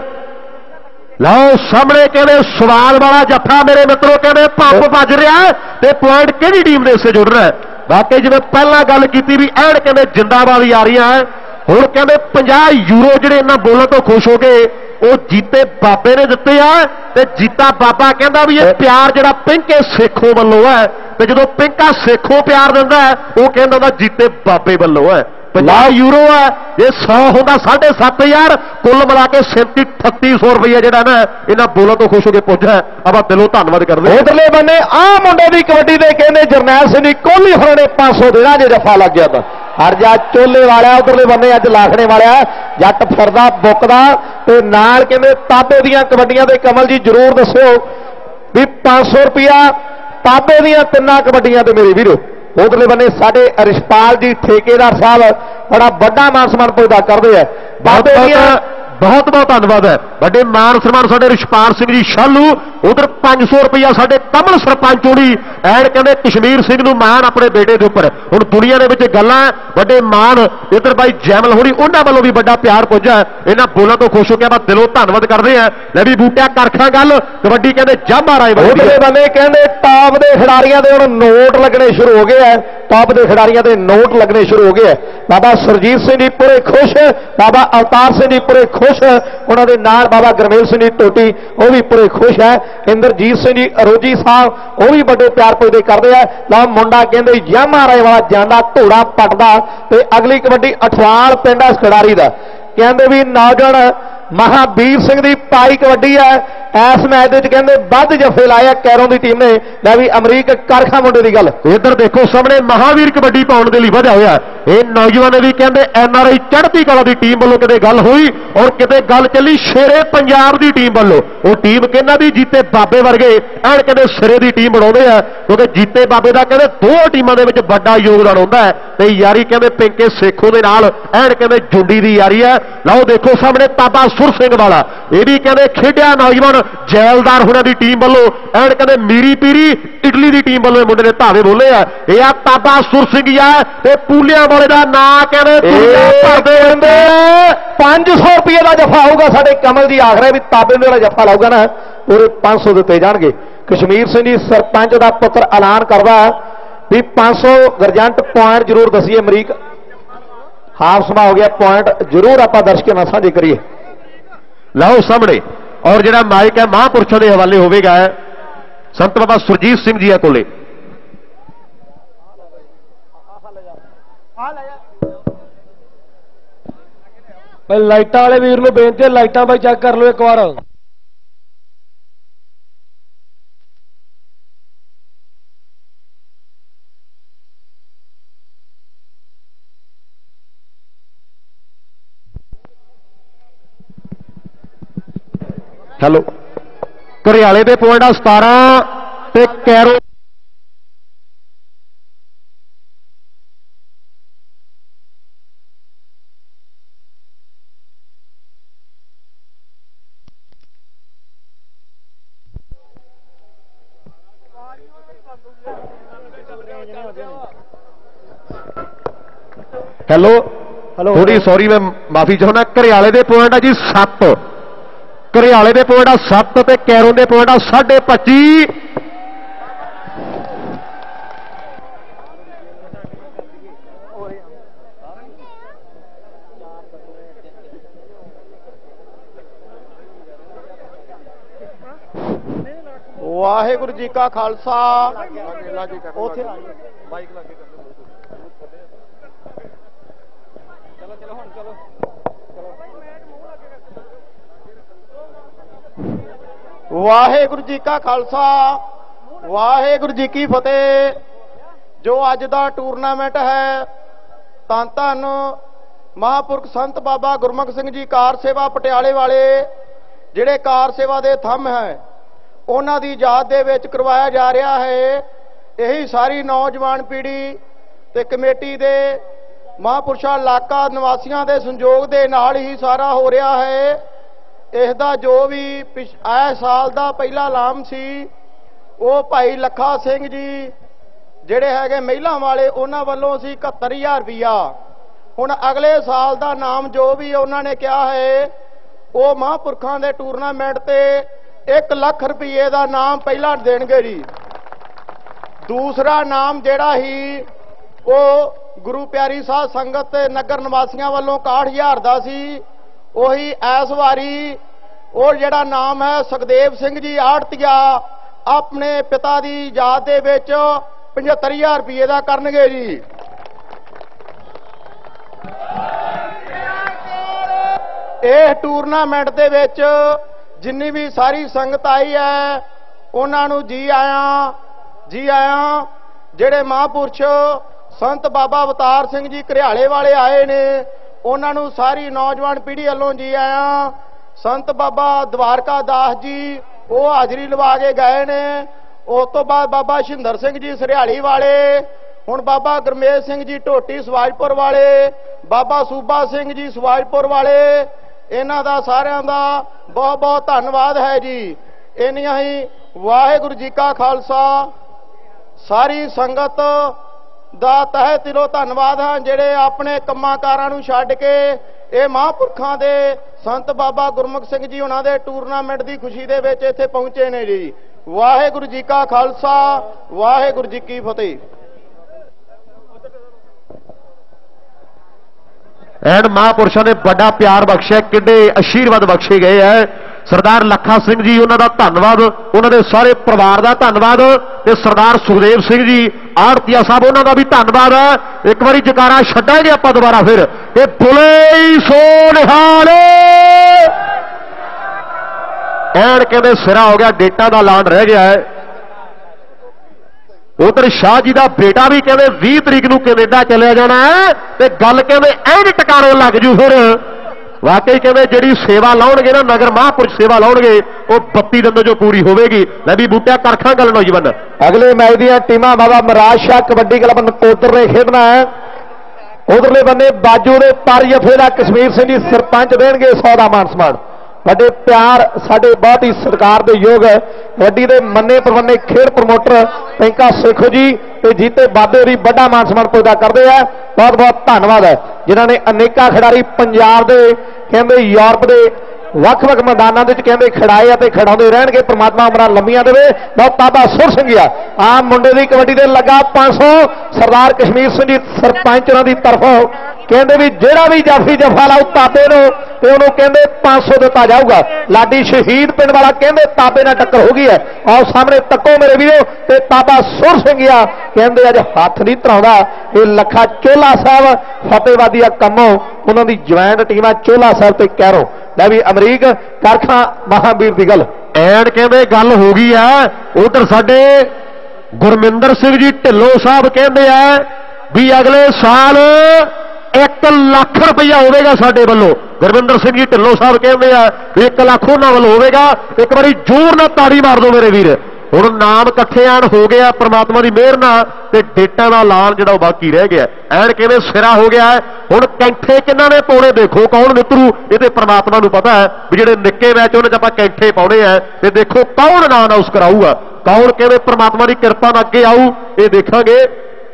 ਲਓ ਸਾਹਮਣੇ ਕਹਿੰਦੇ ਸਵਾਦ ਵਾਲਾ ਜੱਫਾ ਮੇਰੇ ਮਿੱਤਰੋ, ਕਹਿੰਦੇ ਪੰਪ ਵੱਜ ਰਿਹਾ ਤੇ ਪੁਆਇੰਟ ਕਿਹੜੀ ਟੀਮ ਦੇ ਹਿੱਸੇ ਜੁੜ ਰਿਹਾ। ਵਾਕਈ ਜਿਵੇਂ ਪਹਿਲਾਂ ਗੱਲ ਕੀਤੀ ਵੀ ਐਨ ਕਹਿੰਦੇ ਜਿੰਦਾਬਾਦ ਆ ਰਹੀਆਂ। ਹੁਣ ਕਹਿੰਦੇ ਪੰਜਾਹ ਯੂਰੋ ਜਿਹੜੇ ਇਹਨਾਂ ਬੋਲਾਂ ਤੋਂ ਖੁਸ਼ ਹੋ ਗਏ ਉਹ ਜੀਤੇ ਬਾਬੇ ਨੇ ਦਿੱਤੇ ਆ। ਤੇ ਜੀਤਾ ਬਾਬਾ ਕਹਿੰਦਾ ਵੀ ਇਹ ਪਿਆਰ ਜਿਹੜਾ ਪਿੰਕੇ ਸੇਖੋਂ ਵੱਲੋਂ ਹੈ, ਤੇ ਜਦੋਂ ਪਿੰਕਾ ਸੇਖੋਂ ਪਿਆਰ ਦਿੰਦਾ ਉਹ ਕਹਿੰਦਾ ਉਹਦਾ ਜੀਤੇ ਬਾਬੇ ਵੱਲੋਂ ਹੈ। ਪੰਜਾਹ ਯੂਰੋ ਹੈ, ਜੇ ਸੌ ਹੁੰਦਾ ਸਾਢੇ ਸੱਤ ਹਜ਼ਾਰ, ਕੁੱਲ ਮਿਲਾ ਕੇ ਸੈਂਤੀ ਅਠੱਤੀ ਸੌ ਰੁਪਈਆ ਜਿਹੜਾ ਨਾ ਇਹਨਾਂ ਬੋਲਾਂ ਤੋਂ ਖੁਸ਼ ਹੋ ਕੇ ਪੁੱਜਾ। ਆਪਾਂ ਦਿਲੋਂ ਧੰਨਵਾਦ ਕਰਦੇ। ਉਧਰਲੇ ਬੰਨੇ ਆਹ ਮੁੰਡੇ ਦੀ ਕਬੱਡੀ ਦੇ ਕਹਿੰਦੇ ਜਰਨੈਲ ਸਿੰਘ ਦੀ ਕੋਹਲੀ ਹੋਰਾਂ ਨੇ ਪੰਜ ਸੌ ਦੇਣਾ ਜੇ ਜਫਾ ਲੱਗ ਗਿਆ ਤਾਂ। ਹਰ ਜਾ ਚੋਲੇ ਵਾਲਿਆ ਉਧਰਲੇ ਬੰਨੇ ਅੱਜ ਲਾਖਣੇ ਵਾਲਿਆ ਜੱਟ ਫਿਰਦਾ ਬੁੱਕਦਾ ਤੇ ਨਾਲ ਕਹਿੰਦੇ ਤਾਬੇ ਦੀਆਂ ਕਬੱਡੀਆਂ ਦੇ ਕਮਲ ਜੀ ਜ਼ਰੂਰ ਦੱਸਿਓ ਵੀ ਪੰਜ ਸੌ ਰੁਪਇਆ ਤਾਬੇ ਦੀਆਂ ਤਿੰਨਾਂ ਕਬੱਡੀਆਂ ਤੇ ਮੇਰੇ ਵੀਰੋ। ਉਧਰਲੇ ਬੰਨੇ ਸਾਡੇ ਰਿਸ਼ਪਾਲ ਜੀ ਠੇਕੇਦਾਰ ਸਾਹਿਬ ਬੜਾ ਵੱਡਾ ਮਾਨ ਸਨਮਾਨ ਪੁੱਜਦਾ ਕਰਦੇ ਆ। ਬਾਬੇ ਦੀਆਂ ਬਹੁਤ ਬਹੁਤ ਧੰਨਵਾਦ ਹੈ। ਵੱਡੇ ਮਾਨ ਸਨਮਾਨ ਸਾਡੇ ਰਿਸ਼ਪਾਲ ਸਿੰਘ ਜੀ ਸ਼ਾਲੂ। ਉਧਰ ਪੰਜ ਸੌ ਰੁਪਇਆ ਸਾਡੇ ਕਮਲ ਸਰਪੰਚ ਹੋਣੀ ਐਨ ਕਹਿੰਦੇ ਕਸ਼ਮੀਰ ਸਿੰਘ ਨੂੰ ਮਾਣ ਆਪਣੇ ਬੇਟੇ ਦੇ ਉੱਪਰ। ਹੁਣ ਦੁਨੀਆ ਦੇ ਵਿੱਚ ਗੱਲਾਂ ਵੱਡੇ ਮਾਣ ਇੱਧਰ ਬਾਈ ਜੈਮਲ ਹੋਣੀ, ਉਹਨਾਂ ਵੱਲੋਂ ਵੀ ਵੱਡਾ ਪਿਆਰ ਪੁੱਜਾ। ਇਹਨਾਂ ਬੋਲਾਂ ਤੋਂ ਖੁਸ਼ ਹੋ ਕੇ ਆਪਾਂ ਦਿਲੋਂ ਧੰਨਵਾਦ ਕਰਦੇ ਆ। ਲੈ ਵੀ ਬੂਟਿਆ ਕਰਖਾਂ ਗੱਲ ਕਬੱਡੀ ਕਹਿੰਦੇ ਜਾਮਾ ਰਾਏ ਉਧਰਲੇ ਬੰਨੇ ਕਹਿੰਦੇ ਟਾਪ ਦੇ ਖਿਡਾਰੀਆਂ ਦੇ ਹੁਣ ਨੋਟ ਲੱਗਣੇ ਸ਼ੁਰੂ ਹੋ ਗਏ ਆ। ਟਾਪ ਦੇ ਖਿਡਾਰੀਆਂ ਦੇ ਨੋਟ ਲੱਗਣੇ ਸ਼ੁਰੂ ਹੋ ਗਏ ਆ। ਬਾਬਾ ਸਰਜੀਤ ਸਿੰਘ ਜੀ ਪੂਰੇ ਖੁਸ਼, ਬਾਬਾ ਅਵਤਾਰ ਸਿੰਘ ਜੀ ਪੂਰੇ ਖੁਸ਼, ਉਹਨਾਂ ਦੇ ਨਾਲ ਬਾਬਾ ਗਰਮੇਲ ਸਿੰਘ ਜੀ ਟੋਟੀ ਉਹ ਵੀ ਪੂਰੇ ਖੁਸ਼ ਹੈ। ਇੰਦਰਜੀਤ ਸਿੰਘ ਜੀ ਅਰੋਜੀ ਸਾਹਿਬ ਉਹ ਵੀ ਵੱਡੇ ਪਿਆਰ ਪੁੱਜਦੇ ਕਰਦੇ ਆ। ਲਾ ਮੁੰਡਾ ਕਹਿੰਦੇ ਯਾਮਾ ਰਾਏ ਵਾਲਾ ਜਾਂਦਾ ਧੋੜਾ ਪੱਟਦਾ। ਤੇ ਅਗਲੀ ਕਬੱਡੀ ਅਠਵਾਲ ਪਿੰਡ ਇਸ ਖਿਡਾਰੀ ਦਾ, ਕਹਿੰਦੇ ਵੀ ਨੌਜਵਾਨ ਮਹਾਵੀਰ ਸਿੰਘ ਦੀ ਪਾਈ ਕਬੱਡੀ ਹੈ। ਇਸ ਮੈਚ ਦੇ ਵਿੱਚ ਕਹਿੰਦੇ ਵੱਧ ਜਫੇ ਲਾਇਆ ਕੈਰੋਂ ਦੀ ਟੀਮ ਨੇ। ਲੈ ਵੀ ਅਮਰੀਕ ਕਰਖਾ ਮੁੰਡੇ ਦੀ ਗੱਲ ਇੱਧਰ ਦੇਖੋ ਸਾਹਮਣੇ ਮਹਾਵੀਰ ਕਬੱਡੀ ਪਾਉਣ ਦੇ ਲਈ ਵਧਿਆ ਹੋਇਆ ਇਹ ਨੌਜਵਾਨ ਵੀ ਕਹਿੰਦੇ ਐਨ ਆਰ ਆਈ ਚੜ੍ਹਦੀ ਕਲਾ ਦੀ ਟੀਮ ਵੱਲੋਂ ਕਿਤੇ ਗੱਲ ਹੋਈ ਔਰ ਕਿਤੇ ਗੱਲ ਚੱਲੀ ਸ਼ੇਰੇ ਪੰਜਾਬ ਦੀ ਟੀਮ ਵੱਲੋਂ। ਉਹ ਟੀਮ ਕਹਿੰਦਾ ਵੀ ਜੀਤੇ ਬਾਬੇ ਵਰਗੇ ਐਨ ਕਹਿੰਦੇ ਸਿਰੇ ਦੀ ਟੀਮ ਬਣਾਉਂਦੇ ਆ, ਕਿਉਂਕਿ ਜੀਤੇ ਬਾਬੇ ਦਾ ਕਹਿੰਦੇ ਦੋ ਟੀਮਾਂ ਦੇ ਵਿੱਚ ਵੱਡਾ ਯੋਗਦਾਨ ਹੁੰਦਾ ਹੈ। ਤੇ ਯਾਰੀ ਕਹਿੰਦੇ ਪਿੰਕੇ ਸੇਖੋਂ ਦੇ ਨਾਲ ਐਨ ਕਹਿੰਦੇ ਜੁੰਡੀ ਦੀ ਯਾਰੀ ਹੈ। ਲਓ ਦੇਖੋ ਸਾਹਮਣੇ ਤਾਬਾ ਸੁਰ ਸਿੰਘ ਵਾਲਾ, ਇਹ ਵੀ ਕਹਿੰਦੇ ਖੇਡਿਆ ਨੌਜਵਾਨ ਜੈਲਦਾਰ ਹੋਣਾ ਦੀ ਟੀਮ ਵੱਲੋਂ ਐਨ ਕਹਿੰਦੇ ਮੀਰੀ ਪੀਰੀ ਇਟਲੀ ਦੀ ਟੀਮ ਵੱਲੋਂ ਮੁੰਡੇ ਨੇ ਧਾਵੇ ਬੋਲੇ ਆ। ਇਹ ਆ ਤਾਬਾ ਸੁਰ ਸਿੰਘ ਆ ਤੇ ਪੂਲਿਆਂ ਵਾਲੇ ਦਾ ਨਾਂ ਕਹਿੰਦੇ ਭਰਦੇ ਰਹਿੰਦੇ। ਪੰਜ ਸੌ ਰੁਪਏ ਦਾ ਜਫਾ ਹੋਊਗਾ। ਸਾਡੇ ਕਮਲ ਜੀ ਆਖ ਰਹੇ ਵੀ ਤਾਬੇ ਵਾਲਾ ਜਫਾ ਲਾਊਗਾ ਨਾ ਪੂਰੇ ਪੰਜ ਸੌ ਦਿੱਤੇ ਜਾਣਗੇ। ਕਸ਼ਮੀਰ ਸਿੰਘ ਜੀ ਸਰਪੰਚ ਦਾ ਪੁੱਤਰ ਐਲਾਨ ਕਰਦਾ ਵੀ ਪੰਜ ਸੌ ਗਰਜੰਟ ਪੁਆਇੰਟ ਜ਼ਰੂਰ ਦਸੀਏ। ਅਮਰੀਕ ਹਾਫ ਸਮਾਂ ਹੋ ਗਿਆ, ਪੁਆਇੰਟ ਜ਼ਰੂਰ ਆਪਾਂ ਦਰਸ਼ਕਾਂ ਨਾਲ ਸਾਂਝੇ ਕਰੀਏ। ਲਓ ਸਾਹਮਣੇ ਔਰ ਜਿਹੜਾ ਮਾਈਕ ਹੈ ਮਹਾਂਪੁਰਸ਼ਾਂ ਦੇ ਹਵਾਲੇ ਹੋਵੇਗਾ ਸੰਤ ਬਾਬਾ ਸੁਰਜੀਤ ਸਿੰਘ ਜੀ ਕੋਲੇ। ਭਾਈ ਲਾਈਟਾਂ ਵਾਲੇ ਵੀਰ ਨੂੰ ਬੇਨਤੀ ਹੈ, ਲਾਈਟਾਂ ਬਾਈ ਚੈੱਕ ਕਰ ਲਓ ਇੱਕ ਵਾਰ। ਹੈਲੋ ਘਰਿਆਲੇ ਦੇ ਪੁਆਇੰਟ ਆ ਸਤਾਰਾਂ ਤੇ ਕੈਰੋ ਹੈਲੋ ਹੈਲੋ ਥੋੜੀ ਸੌਰੀ ਮੈਂ ਮਾਫੀ ਚਾਹੁੰਦਾ। ਘਰਿਆਲੇ ਦੇ ਪੁਆਇੰਟ ਆ ਜੀ ਸੱਤ, ਘਰਿਆਲੇ ਦੇ ਪੁਆਇੰਟ ਆ ਸੱਤ ਤੇ ਕੈਰੋਂ ਦੇ ਪੁਆਇੰਟ ਆ ਸਾਢੇ ਪੱਚੀ। ਵਾਹਿਗੁਰੂ ਜੀ ਕਾ ਖਾਲਸਾ। ਉੱਥੇ ਵਾਹਿਗੁਰੂ ਜੀ ਕਾ ਖਾਲਸਾ ਵਾਹਿਗੁਰੂ ਜੀ ਕੀ ਫਤਿਹ। ਜੋ ਅੱਜ ਦਾ ਟੂਰਨਾਮੈਂਟ ਹੈ ਧੰਨ ਧੰਨ ਮਹਾਂਪੁਰਖ ਸੰਤ ਬਾਬਾ ਗੁਰਮੁਖ ਸਿੰਘ ਜੀ ਕਾਰ ਸੇਵਾ ਪਟਿਆਲੇ ਵਾਲੇ, ਜਿਹੜੇ ਕਾਰ ਸੇਵਾ ਦੇ ਥੰਮ ਹੈ, ਉਹਨਾਂ ਦੀ ਯਾਦ ਦੇ ਵਿੱਚ ਕਰਵਾਇਆ ਜਾ ਰਿਹਾ ਹੈ। ਇਹੀ ਸਾਰੀ ਨੌਜਵਾਨ ਪੀੜ੍ਹੀ ਤੇ ਕਮੇਟੀ ਦੇ ਮਹਾਂਪੁਰਸ਼ਾਂ ਇਲਾਕਾ ਨਿਵਾਸੀਆਂ ਦੇ ਸੰਯੋਗ ਦੇ ਨਾਲ ਹੀ ਸਾਰਾ ਹੋ ਰਿਹਾ ਹੈ। ਇਸ ਦਾ ਜੋ ਵੀ ਇਸ ਸਾਲ ਦਾ ਪਹਿਲਾ ਇਨਾਮ ਸੀ ਉਹ ਭਾਈ ਲੱਖਾ ਸਿੰਘ ਜੀ ਜਿਹੜੇ ਹੈਗੇ ਮਹਿਲਾ ਵਾਲੇ, ਉਹਨਾਂ ਵੱਲੋਂ ਸੀ ਇਕਹੱਤਰ ਹਜ਼ਾਰ ਰੁਪਈਆ। ਹੁਣ ਅਗਲੇ ਸਾਲ ਦਾ ਨਾਮ ਜੋ ਵੀ ਉਹਨਾਂ ਨੇ ਕਿਹਾ ਹੈ ਉਹ ਮਹਾਂਪੁਰਖਾਂ ਦੇ ਟੂਰਨਾਮੈਂਟ ਤੇ ਇੱਕ ਲੱਖ ਰੁਪਏ ਦਾ ਨਾਮ ਪਹਿਲਾਂ ਦੇਣਗੇ ਜੀ। ਦੂਸਰਾ ਨਾਮ ਜਿਹੜਾ ਹੀ ਉਹ ਗੁਰੂ ਪਿਆਰੀ ਸਾਧ ਸੰਗਤ ਤੇ ਨਗਰ ਨਿਵਾਸੀਆਂ ਵੱਲੋਂ ਇਕਾਹਠ ਹਜ਼ਾਰ ਦਾ ਸੀ। ਉਹੀ ਇਸ ਵਾਰੀ ਉਹ ਜਿਹੜਾ ਨਾਮ ਹੈ ਸੁਖਦੇਵ ਸਿੰਘ ਜੀ ਆੜਤੀਆ ਆਪਣੇ ਪਿਤਾ ਦੀ ਯਾਦ ਦੇ ਵਿੱਚ ਪਝੱਤਰ ਹਜ਼ਾਰ ਰੁਪਏ ਦਾ ਕਰਨਗੇ ਜੀ। ਇਹ ਟੂਰਨਾਮੈਂਟ ਦੇ ਵਿੱਚ ਜਿੰਨੀ ਵੀ ਸਾਰੀ ਸੰਗਤ ਆਈ ਹੈ ਉਹਨਾਂ ਨੂੰ ਜੀ ਆਇਆਂ ਜੀ ਆਇਆਂ। ਜਿਹੜੇ ਮਹਾਂਪੁਰਸ਼ ਸੰਤ ਬਾਬਾ ਅਵਤਾਰ ਸਿੰਘ ਜੀ ਘਰਿਆਲੇ ਵਾਲੇ ਆਏ ਨੇ ਉਹਨਾਂ ਨੂੰ ਸਾਰੀ ਨੌਜਵਾਨ ਪੀੜ੍ਹੀ ਵੱਲੋਂ ਜੀ ਆਇਆਂ। ਸੰਤ ਬਾਬਾ ਦਵਾਰਕਾ ਦਾਸ ਜੀ ਉਹ ਹਾਜ਼ਰੀ ਲਵਾ ਕੇ ਗਏ ਨੇ। ਉਸ ਤੋਂ ਬਾਅਦ ਬਾਬਾ ਸ਼ਿੰਦਰ ਸਿੰਘ ਜੀ ਸਰਿਆਲੀ ਵਾਲੇ, ਹੁਣ ਬਾਬਾ ਗੁਰਮੇਜ ਸਿੰਘ ਜੀ ਢੋਟੀ ਸਵਾਜਪੁਰ ਵਾਲੇ, ਬਾਬਾ ਸੂਬਾ ਸਿੰਘ ਜੀ ਸਵਾਜਪੁਰ ਵਾਲੇ, ਇਹਨਾਂ ਦਾ ਸਾਰਿਆਂ ਦਾ ਬਹੁਤ ਬਹੁਤ ਧੰਨਵਾਦ ਹੈ ਜੀ। ਇੰਨੀਆਂ ਹੀ ਵਾਹਿਗੁਰੂ ਜੀ ਕਾ ਖਾਲਸਾ। ਸਾਰੀ ਸੰਗਤ ਦਾ ਤਹਿ ਦਿਲੋਂ ਧੰਨਵਾਦ ਹੈ ਜਿਹੜੇ ਆਪਣੇ ਕੰਮਾਂ ਕਾਰਾਂ ਨੂੰ ਛੱਡ ਕੇ ਇਹ ਮਹਾਂਪੁਰਖਾਂ ਦੇ ਸੰਤ ਬਾਬਾ ਗੁਰਮੁਖ ਸਿੰਘ ਜੀ ਉਹਨਾਂ ਦੇ ਟੂਰਨਾਮੈਂਟ ਦੀ ਖੁਸ਼ੀ ਦੇ ਵਿੱਚ ਇੱਥੇ ਪਹੁੰਚੇ ਨੇ ਜੀ। ਵਾਹਿਗੁਰੂ ਜੀ ਕਾ ਖਾਲਸਾ ਵਾਹਿਗੁਰੂ ਜੀ ਕੀ ਫਤਿਹ। ਐਨ ਮਹਾਂਪੁਰਸ਼ਾਂ ਨੇ ਵੱਡਾ ਪਿਆਰ ਬਖਸ਼ਿਆ, ਕਿੰਨੇ ਆਸ਼ੀਰਵਾਦ ਬਖਸ਼ੇ ਗਏ ਹੈ। ਸਰਦਾਰ ਲੱਖਾ ਸਿੰਘ ਜੀ ਉਹਨਾਂ ਦਾ ਧੰਨਵਾਦ, ਉਹਨਾਂ ਦੇ ਸਾਰੇ ਪਰਿਵਾਰ ਦਾ ਧੰਨਵਾਦ, ਤੇ ਸਰਦਾਰ ਸੁਖਦੇਵ ਸਿੰਘ ਜੀ ਆੜਤੀਆ ਸਾਹਿਬ ਉਹਨਾਂ ਦਾ ਵੀ ਧੰਨਵਾਦ ਹੈ। ਇੱਕ ਵਾਰੀ ਜਕਾਰਾ ਛੱਡਾਂਗੇ ਆਪਾਂ ਦੁਬਾਰਾ ਫਿਰ ਇਹ ਬੁਲੇ ਸੋ ਨਿਹਾਲ। ਐਨ ਕਹਿੰਦੇ ਸਿਰਾ ਹੋ ਗਿਆ, ਡੇਟਾ ਦਾ ਐਲਾਨ ਰਹਿ ਗਿਆ ਹੈ। ਉਧਰ ਸ਼ਾਹ ਜੀ ਦਾ ਬੇਟਾ ਵੀ ਕਹਿੰਦੇ ਵੀਹ ਤਰੀਕ ਨੂੰ ਕੈਨੇਡਾ ਚਲਿਆ ਜਾਣਾ ਹੈ ਤੇ ਗੱਲ ਕਹਿੰਦੇ ਐਨ ਟਿਕਾਣੋਂ ਲੱਗ ਜੂ। ਫਿਰ ਵਾਕਈ ਕਹਿੰਦੇ ਜਿਹੜੀ ਸੇਵਾ ਲਾਉਣਗੇ ਨਾ ਨਗਰ ਮਹਾਂਪੁਰਸ਼ ਸੇਵਾ ਲਾਉਣਗੇ ਉਹ ਬੱਤੀ ਦਿਨ ਜੋ ਪੂਰੀ ਹੋਵੇਗੀ। ਲੈ ਵੀ ਬੂਟਿਆ ਕਰਖਾਂ ਗੱਲ ਨੌਜਵਾਨ। ਅਗਲੇ ਮੈਚ ਦੀਆਂ ਟੀਮਾਂ ਬਾਬਾ ਮਰਾਜ ਸ਼ਾਹ ਕਬੱਡੀ ਕਲੱਬ ਨਕੋਦਰ ਨੇ ਖੇਡਣਾ ਹੈ। ਉਧਰਲੇ ਬੰਨੇ ਬਾਜੂ ਦੇ ਪਰ ਜਫੇ ਦਾ ਕਸ਼ਮੀਰ ਸਿੰਘ ਜੀ ਸਰਪੰਚ ਦੇਣਗੇ ਸੌ ਦਾ ਮਾਨ ਸਨਮਾਨ। ਵੱਡੇ ਪਿਆਰ ਸਾਡੇ ਬਹੁਤ ਹੀ ਸਤਿਕਾਰ ਦੇ ਯੋਗ ਕਬੱਡੀ ਦੇ ਮੰਨੇ ਪ੍ਰਮੰਨੇ ਖੇਡ ਪ੍ਰਮੋਟਰ ਪੈਂਕਾ ਸੇਖੋ ਜੀ ਤੇ ਜੀਤੇ ਬਾਦੇ ਦੀ ਵੱਡਾ ਮਾਨ ਸਨਮਾਨ ਪੈਦਾ ਕਰਦੇ ਆ। ਬਹੁਤ ਬਹੁਤ ਧੰਨਵਾਦ ਹੈ ਜਿਨ੍ਹਾਂ ਨੇ ਅਨੇਕਾਂ ਖਿਡਾਰੀ ਪੰਜਾਬ ਦੇ ਕਹਿੰਦੇ ਯੂਰਪ ਦੇ ਵੱਖ-ਵੱਖ ਮੈਦਾਨਾਂ ਦੇ ਵਿੱਚ ਕਹਿੰਦੇ ਖਿਡਾਏ ਅਤੇ ਖਿਡਾਉਂਦੇ ਰਹਿਣਗੇ। ਪ੍ਰਮਾਤਮਾ ਉਮਰਾਂ ਲੰਮੀਆਂ ਦੇਵੇ। ਬਹੁਤ ਤਾਬਾ ਸੁਰ ਸਿੰਘਿਆ ਆਮ ਮੁੰਡੇ ਦੀ ਕਬੱਡੀ ਦੇ ਲੱਗਾ ਪੰਜ ਸੌ ਸਰਦਾਰ ਕਸ਼ਮੀਰ ਸਿੰਘ ਜੀ ਸਰਪੰਚ ਉਹਨਾਂ ਦੀ ਤਰਫੋਂ ਕਹਿੰਦੇ ਵੀ ਜਿਹੜਾ ਵੀ ਜਾਫੀ ਜਫਾ ਲਾਉ ਤਾਬੇ ਨੂੰ ਤੇ ਉਹਨੂੰ ਕਹਿੰਦੇ ਪੰਜ ਸੌ ਦਿੱਤਾ ਜਾਊਗਾ। ਲਾਡੀ ਸ਼ਹੀਦ ਪਿੰਡ ਵਾਲਾ ਕਹਿੰਦੇ ਤਾਬੇ ਨਾਲ ਟੱਕਰ ਹੋ ਗਈ ਹੈ। ਆਓ ਸਾਹਮਣੇ ਤੱਕੋ ਮੇਰੇ ਵੀਰੋ ਤੇ ਤਾਬਾ ਸੁਰ ਸਿੰਘਿਆ ਕਹਿੰਦੇ ਅੱਜ ਹੱਥ ਨਹੀਂ ਧਰਾਉਂਦਾ। ਇਹ ਲੱਖਾ ਚੋਲਾ ਸਾਹਿਬ ਫਤਿਹਵਾਦੀਆ ਕੰਮੋਂ ਉਹਨਾਂ ਦੀ ਜੁਆਇੰਟ ਟੀਮਾਂ ਚੋਲਾ ਸਾਹਿਬ ਤੇ ਕੈਰੋਂ। ਲੈ ਵੀ ਅਮਰੀਕ ਕਰਖਾਂ ਮਹਾਂਵੀਰ ਦੀ ਗੱਲ ਐਨ ਕਹਿੰਦੇ ਗੱਲ ਹੋ ਗਈ ਆ। ਉਧਰ ਸਾਡੇ ਗੁਰਮਿੰਦਰ ਸਿੰਘ ਜੀ ਢਿੱਲੋਂ ਸਾਹਿਬ ਕਹਿੰਦੇ ਆ ਵੀ ਅਗਲੇ ਸਾਲ ਇੱਕ ਲੱਖ ਰੁਪਈਆ ਹੋਵੇਗਾ ਸਾਡੇ ਵੱਲੋਂ। ਗੁਰਮਿੰਦਰ ਸਿੰਘ ਜੀ ਢਿੱਲੋਂ ਸਾਹਿਬ ਕਹਿੰਦੇ ਆ ਵੀ ਇੱਕ ਲੱਖ ਉਹਨਾਂ ਵੱਲੋਂ ਹੋਵੇਗਾ। ਇੱਕ ਵਾਰੀ ਜ਼ੋਰ ਨਾਲ ਤਾੜੀ ਮਾਰ ਦਿਓ ਮੇਰੇ ਵੀਰ। ਹੁਣ ਨਾਮ ਇਕੱਠੇ ਆਣ ਹੋ ਗਿਆ ਪ੍ਰਮਾਤਮਾ ਦੀ ਮਿਹਰ ਨਾਲ ਤੇ ਡੇਟਾਂ ਦਾ ਐਲਾਨ ਜਿਹੜਾ ਉਹ ਬਾਕੀ ਰਹਿ ਗਿਆ। ਐਨ ਕਿਵੇਂ ਸਿਰਾ ਹੋ ਗਿਆ। ਹੁਣ ਕੈਂਠੇ ਕਿੰਨਾਂ ਨੇ ਪਾਉਣੇ ਦੇਖੋ ਕੌਣ ਮਿੱਤਰੂ, ਇਹ ਤੇ ਪ੍ਰਮਾਤਮਾ ਨੂੰ ਪਤਾ ਹੈ ਵੀ ਜਿਹੜੇ ਨਿੱਕੇ ਮੈਚ ਉਹਨਾਂ 'ਚ ਆਪਾਂ ਕੈਂਠੇ ਪਾਉਣੇ ਆ ਤੇ ਦੇਖੋ ਕੌਣ ਨਾਂ ਅਨਾਉਂਸ ਕਰਾਊਗਾ, ਕੌਣ ਕਹਿੰਦੇ ਪ੍ਰਮਾਤਮਾ ਦੀ ਕਿਰਪਾ ਨਾਲ ਅੱਗੇ ਆਊ ਇਹ ਦੇਖਾਂਗੇ।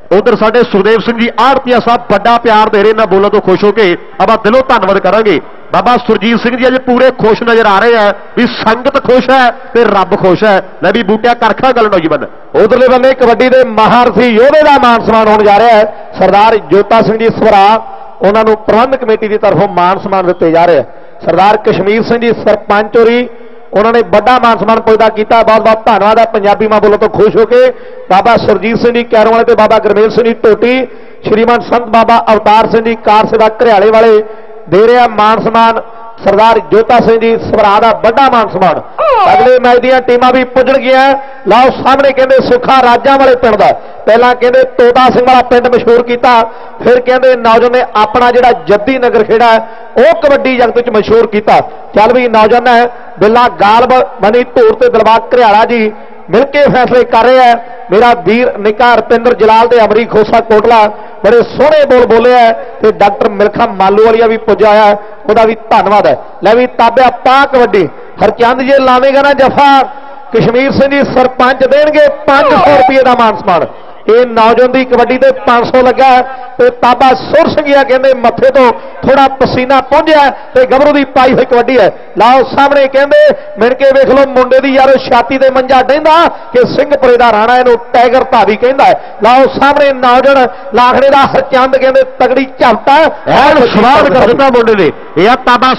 उधर साडे सुखदेव सिंह जी आड़तिया साहब बड़ा प्यार दे रहे ना, बोलों तो खुश होके अब दिलों धन्नवाद करांगे। बाबा सुरजीत सिंह जी अज पूरे खुश नजर आ रहे हैं भी संगत खुश है ते रब खुश है। मैं भी बूटिया करखा गल नौजवान उधरले बंदे कबड्डी के महारथी योधे का मान सम्मान होने जा रहा है। सरदार जोता सिंह जी सवरा उन्होंने प्रबंध कमेटी की तरफों मान सम्मान दिते जा रहे हैं। सरदार कश्मीर सिंह जी सरपंच होरी उन्होंने बड़ा मान सम्मान पैदा किया, बहुत बहुत धन्यवाद है। पंजाबी मां बोलो तो खुश होके बाबा सुरजीत सिंह जी कैरों वाले बाबा गुरमेल सिंह जी टोटी, श्रीमान संत बाबा अवतार सिंह जी कार सेवा घरियाले वाले दे रहे मान सम्मान। सरदार जोता सिंह जी सवरा का बड़ा मान सम्मान। अगले मैच दी टीमां भी पुजण गया। लाओ सामने कहते सुखा राजा वाले पिंड का पहला कहते तोता सिंह वाला पिंड मशहूर किया, फिर कहते नौजवान ने अपना जिहड़ा जद्दी नगर खेड़ा है वह कबड्डी जगत च मशहूर किया। चल भी नौजवान है बिल्ला गालब मनी धूर ते दिलबाग घरियाला जी मिलके फैसले कर रहे हैं। मेरा वीर निका रपिंदर जलाल ते अमरी खोसा कोटला बड़े सोहने बोल बोले है ते डॉक्टर मिल्खा मालू वालिया भी पुजा है, वह भी धन्यवाद है। लै भी ताबिया पा कबड्डी हरचंद जी लावेगा ना जफा कश्मीर सिंह जी सरपंच देंगे पांच सौ रुपये का मान सम्मान। ये नौजवान की कबड्डी से पांच सौ लगा तो ताबा सुर सिंघिया कहते मथे तो थोड़ा पसीना पहुंचा तो गबरू की पाई हुई कबड्डी है। लाओ सामने कहते मिल के वेख लो मुंडे की यार छाती से मंजा डहिंदा कि सिंहपुरे का राणा इनू टाइगर धावी कहता है। लाओ सामने नौजवान लाखड़े का हरचंद कहते तगड़ी झपटा स्वाद कर दिता मुंडे ने। यह ताबा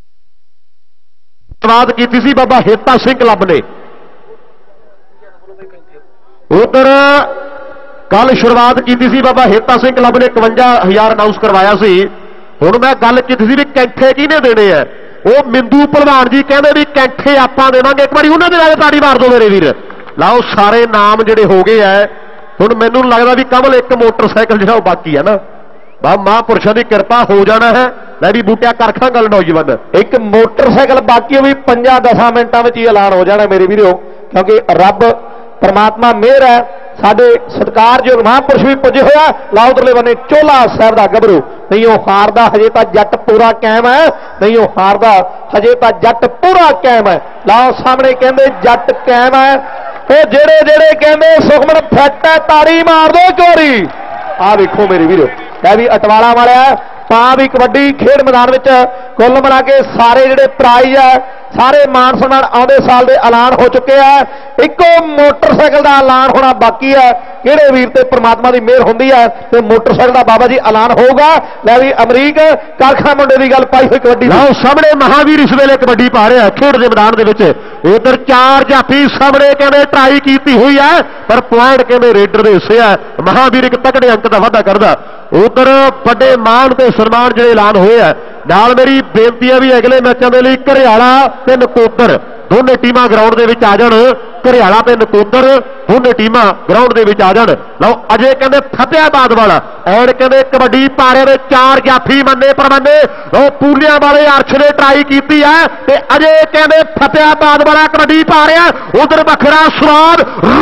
स्वाद की सी बाबा हेता सिंह क्लब ने। उधर कल शुरुआत की सी बाबा हेता सिंह क्लब ने इकवंजा हजार अनाउंस करवाया सी। हुण मैं गल की सी भी कैंठे किहने देने हैं, वो मिंदू भलवान जी कहते भी कैंठे आपां देवांगे। एक बार उन्होंने नाल ताड़ी मार दो मेरे वीर। लाओ सारे नाम जिहड़े हो गए है। हुण मैनूं लगदा भी कमल एक मोटरसाइकिल जिहड़ा बाकी है ना, बा महापुरुषों की कृपा हो जाना है। मैं भी बूटिया करखा गल नौजवान एक मोटरसाइकिल बाकी भी पंजा दसा मिनटा में ही ऐलान हो जाना मेरे वीरों, क्योंकि रब परमात्मा मेहर है। साडे सत्कारयोग महापुरुष भी पुजे होया। लाओ उधरले बने चोला साहब का गबरू नहीं वो हारदा हजे तो जट पूरा कायम है, नहीं वो हारदा हजे तो जट पूरा कायम है। लाओ सामने कहते जट कायम है। वो जेड़े जेड़े कहते सुखमन फट है ताड़ी मार दो चोरी। आ देखो मेरे वीरो मैं भी अटवाला वाला है पा भी कबड्डी खेड मैदान में कुल मिला के सारे जिहड़े प्राइज है सारे मान सम्मान आउंदे साल के ऐलान हो चुके हैं। इको मोटरसाइकिल का ऐलान होना बाकी है। किहड़े वीर ते परमात्मा की मेहर होंदी है तो मोटरसाइकिल का बाबा जी ऐलान होगा। लै भी अमरीक करखा मुंडे की गल पाई हुई कबड्डी सामने महावीर इस वेले कबड्डी पा रहे हैं खेड के मैदान के विच। उधर चार जाफी सामने कहते ट्राई की हुई है पर पॉइंट कहते रेडर के हिस्से है। महावीर एक तगड़े अंक का वाधा करता। उधर बड़े मान के सन्मान जो ऐलान हुए है। नाल मेरी बेनती है भी अगले मैचों के लिए घरियाला ते नकोदर दोनों टीमां ग्राउंड के विच आ जाण। घरियाला ते नकोदर दोनों टीमां ग्राउंड के विच आ जाण। लो अजे कहते फतेहाबाद वाला और कहते कबड्डी पारे में चार जाफी मन्ने परमन्ने पूलियां वाले अर्श ने ट्राई की है ते अजे कहते फतेहाबाद वाला कबड्डी पा रहा। उधर बखरा स्वाद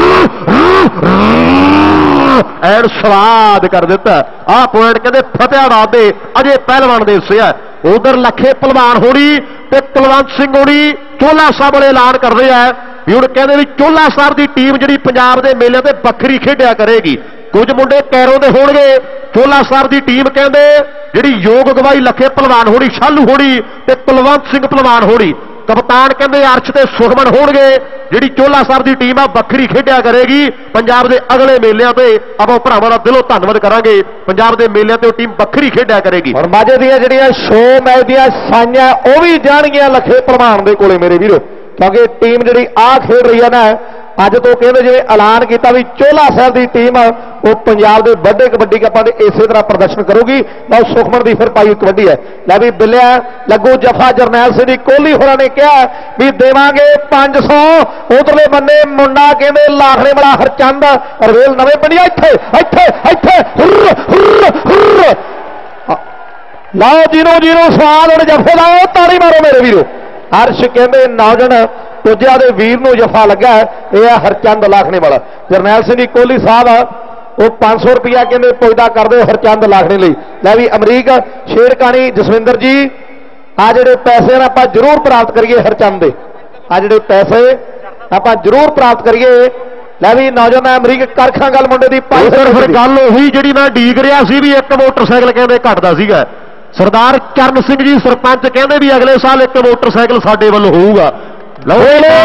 एंड स्वाद कर दिता। आ पॉइंट कहते फतेहाबाद के अजे पहलवान के हिस्से है। उधर लखे पहलवान होनी ते कुलवंत सिंह होनी चोला साहब वाले ऐलान कर रहे हैं भी हुण कहते भी चोला साहब की टीम जी पंजाब के मेले से बखरी खेडिया करेगी। कुछ मुंडे कैरों के होणगे। चोला साहब की टीम कहते जी योग गवाही लखे पहलवान होनी शालू होनी ते कुलवंत सिंह पहलवान होनी। कप्तान कहते अर्श ते सुखमन होणगे। जी चोला साहब की टीम आ बखरी खेडिया करेगी पंजाब के अगले मेलिਆਂ ਤੇ। ਆਪਾਂ ਭਰਾਵਾਂ ਦਾ ਦਿਲੋਂ ਧੰਨਵਾਦ ਕਰਾਂਗੇ। पंजाब के मेलिਆਂ ਤੇ टीम बखरी खेडिया करेगी। और माਝੇ ਦੀਆਂ ਜਿਹੜੀਆਂ शो मैच ਦੀਆਂ ਸਾਈਆਂ ਉਹ ਵੀ ਜਾਣਗੀਆਂ लखे ਭਲਵਾਨ ਦੇ ਕੋਲੇ मेरे वीरो, क्योंकि टीम जी आ खेड रही है ना अज तो कहते जिवें ऐलान किया भी चोला साहब की टीम वो पंजाब के बड़े कबड्डी कपां दे इसे तरह प्रदर्शन करूगी। बहुत सुखमन की फिर पाई कबड्डी है। लै भी बिलिया लगू जफा जरनैल सिंह जी कोहली होरां ने कहा भी देवांगे पांच सौ। उधरले बन्ने मुंडा कहते लाखड़े वाला हरचंद रवेल नवे पिंडिया इत्थे इत्थे इत्थे हुर्र हुर्र हुर्र। लाओ जिन्हों जिन्हों स्वाद और जफे लाओ ताड़ी मारो मेरे वीरो। अर्श कहते नौजवान पुजा के वीर नूं जफा लगा यह हरचंद लाखने वाला। जरनैल सिंह जी कोहली साहब वो पांच सौ रुपया कहते पुजदा कर दो हरचंद लाखने लई। लै भी अमरीक शेरकानी जसविंदर जी आ जिहड़े पैसे आप जरूर प्राप्त करिए हरचंद दे। आ जिहड़े पैसे आप जरूर प्राप्त करिए ਲੈ ਵੀ ਨੌਜਵਾਨ ਅਮਰੀਕ ਕਰਖਾਂ ਗੱਲ ਮੁੰਡੇ ਦੀ ਭਾਈ ਉਧਰ ਫਿਰ ਗੱਲ ਉਹੀ ਜਿਹੜੀ ਮੈਂ ਡੀਕ ਰਿਹਾ ਸੀ ਵੀ ਇੱਕ ਮੋਟਰਸਾਈਕਲ ਕਹਿੰਦੇ ਘਟਦਾ ਸੀਗਾ। ਸਰਦਾਰ ਚਰਨ ਸਿੰਘ ਜੀ ਸਰਪੰਚ ਕਹਿੰਦੇ ਵੀ ਅਗਲੇ ਸਾਲ ਇੱਕ ਮੋਟਰਸਾਈਕਲ ਸਾਡੇ ਵੱਲੋਂ ਹੋਊਗਾ। ਲਓ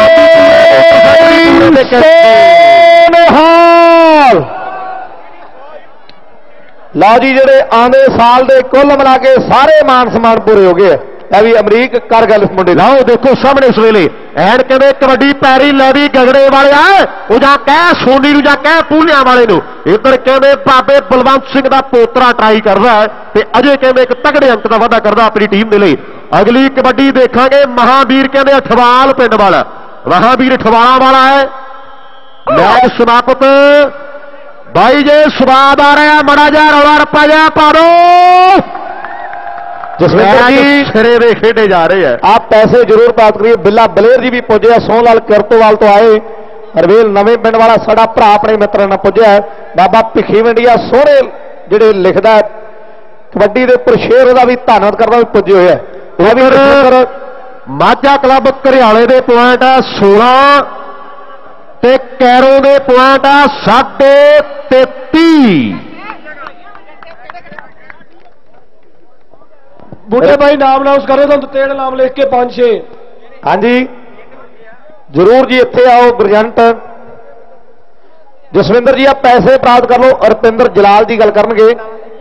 ਲਓ ਜੀ ਜਿਹੜੇ ਆਉਂਦੇ ਸਾਲ ਦੇ ਕੁੱਲ ਮਿਲਾ ਕੇ ਸਾਰੇ ਮਾਨ ਸਨਮਾਨ ਪੂਰੇ ਹੋ ਗਏ। ਇਹ ਵੀ ਅਮਰੀਕ ਕਰ ਗੱਲ ਮੁੰਡੇ। ਲਓ ਦੇਖੋ ਸਾਹਮਣੇ ਇਸ ਵੇਲੇ ਐਨ ਕਹਿੰਦੇ ਕਬੱਡੀ ਪੈਰੀ ਲੈ ਵੀ ਗਗੜੇ ਵਾਲਿਆ ਉਹ ਜਾਂ ਕਹਿ ਸੋਨੀ ਨੂੰ ਜਾਂ ਕਹਿ ਪੂਲਿਆਂ ਵਾਲੇ ਨੂੰ। ਇੱਧਰ ਕਹਿੰਦੇ ਬਾਬੇ ਬਲਵੰਤ ਸਿੰਘ ਦਾ ਪੋਤਰਾ ਟਰਾਈ ਕਰਦਾ ਤੇ ਅਜੇ ਕਹਿੰਦੇ ਇੱਕ ਤਗੜੇ ਅੰਕ ਦਾ ਵਾਅਦਾ ਕਰਦਾ ਆਪਣੀ ਟੀਮ ਦੇ ਲਈ। ਅਗਲੀ ਕਬੱਡੀ ਦੇਖਾਂਗੇ ਮਹਾਵੀਰ ਕਹਿੰਦੇ ਅਠਵਾਲ ਪਿੰਡ ਵਾਲਾ ਮਹਾਵੀਰ ਅਠਵਾਲਾਂ ਵਾਲਾ ਹੈ। ਮੈਚ ਸਮਾਪਤ। ਬਾਈ ਜੇ ਸਵਾਦ ਆ ਰਿਹਾ ਮੜਾ ਜਾ ਰੌਲਾ ਰੱਪਾ ਜਾ ਪਾ ਦੋ। ਜਸਵਿੰਦਰ ਜੀ ਸਿਰੇ ਦੇ ਖੇਡੇ ਜਾ ਰਹੇ ਆ। ਆਪ ਪੈਸੇ ਜ਼ਰੂਰ ਪ੍ਰਾਪਤ ਕਰੀਏ। ਬਿੱਲਾ ਬਲੇਰ ਜੀ ਵੀ ਪੁੱਜਿਆ ਸੋਹ ਲਾਲ ਕਿਰਤੋਵਾਲ ਤੋਂ ਆਏ। ਹਰਵੇਲ ਨਵੇਂ ਪਿੰਡ ਵਾਲਾ ਸਾਡਾ ਭਰਾ ਆਪਣੇ ਮਿੱਤਰਾਂ ਨਾਲ ਪੁੱਜਿਆ। ਬਾਬਾ ਭਿੱਖੀ ਵੰਡੀਆ ਸੋਹਣੇ ਜਿਹੜੇ ਲਿਖਦਾ ਕਬੱਡੀ ਦੇ ਉੱਪਰ ਸ਼ੇਰ ਉਹਦਾ ਵੀ ਧੰਨਵਾਦ ਕਰਦਾ ਵੀ ਪੁੱਜੇ ਹੋਇਆ। ਉਹ ਵੀ ਮਾਝਾ ਕਲੱਬ ਘਰਿਆਲੇ ਦੇ ਪੁਆਇੰਟ ਆ ਸੋਲਾਂ ਤੇ ਕੈਰੋ ਦੇ ਪੁਆਇੰਟ ਆ ਸਾਢੇ ਤੇਤੀ। ਬੁੱਢੇ ਭਾਈ ਨਾਮ ਅਨਾਉਂਸ ਕਰੋ ਤੁਹਾਨੂੰ ਤੇੜ ਨਾਮ ਲਿਖ ਕੇ ਪੰਜ ਛੇ। ਹਾਂਜੀ ਜ਼ਰੂਰ ਜੀ ਇੱਥੇ ਆਓ। ਗਰਜੰਟ ਜਸਵਿੰਦਰ ਜੀ ਆ ਪੈਸੇ ਪ੍ਰਾਪਤ ਕਰ ਲਓ। ਰੁਪਿੰਦਰ ਜਲਾਲ ਦੀ ਗੱਲ ਕਰਨਗੇ।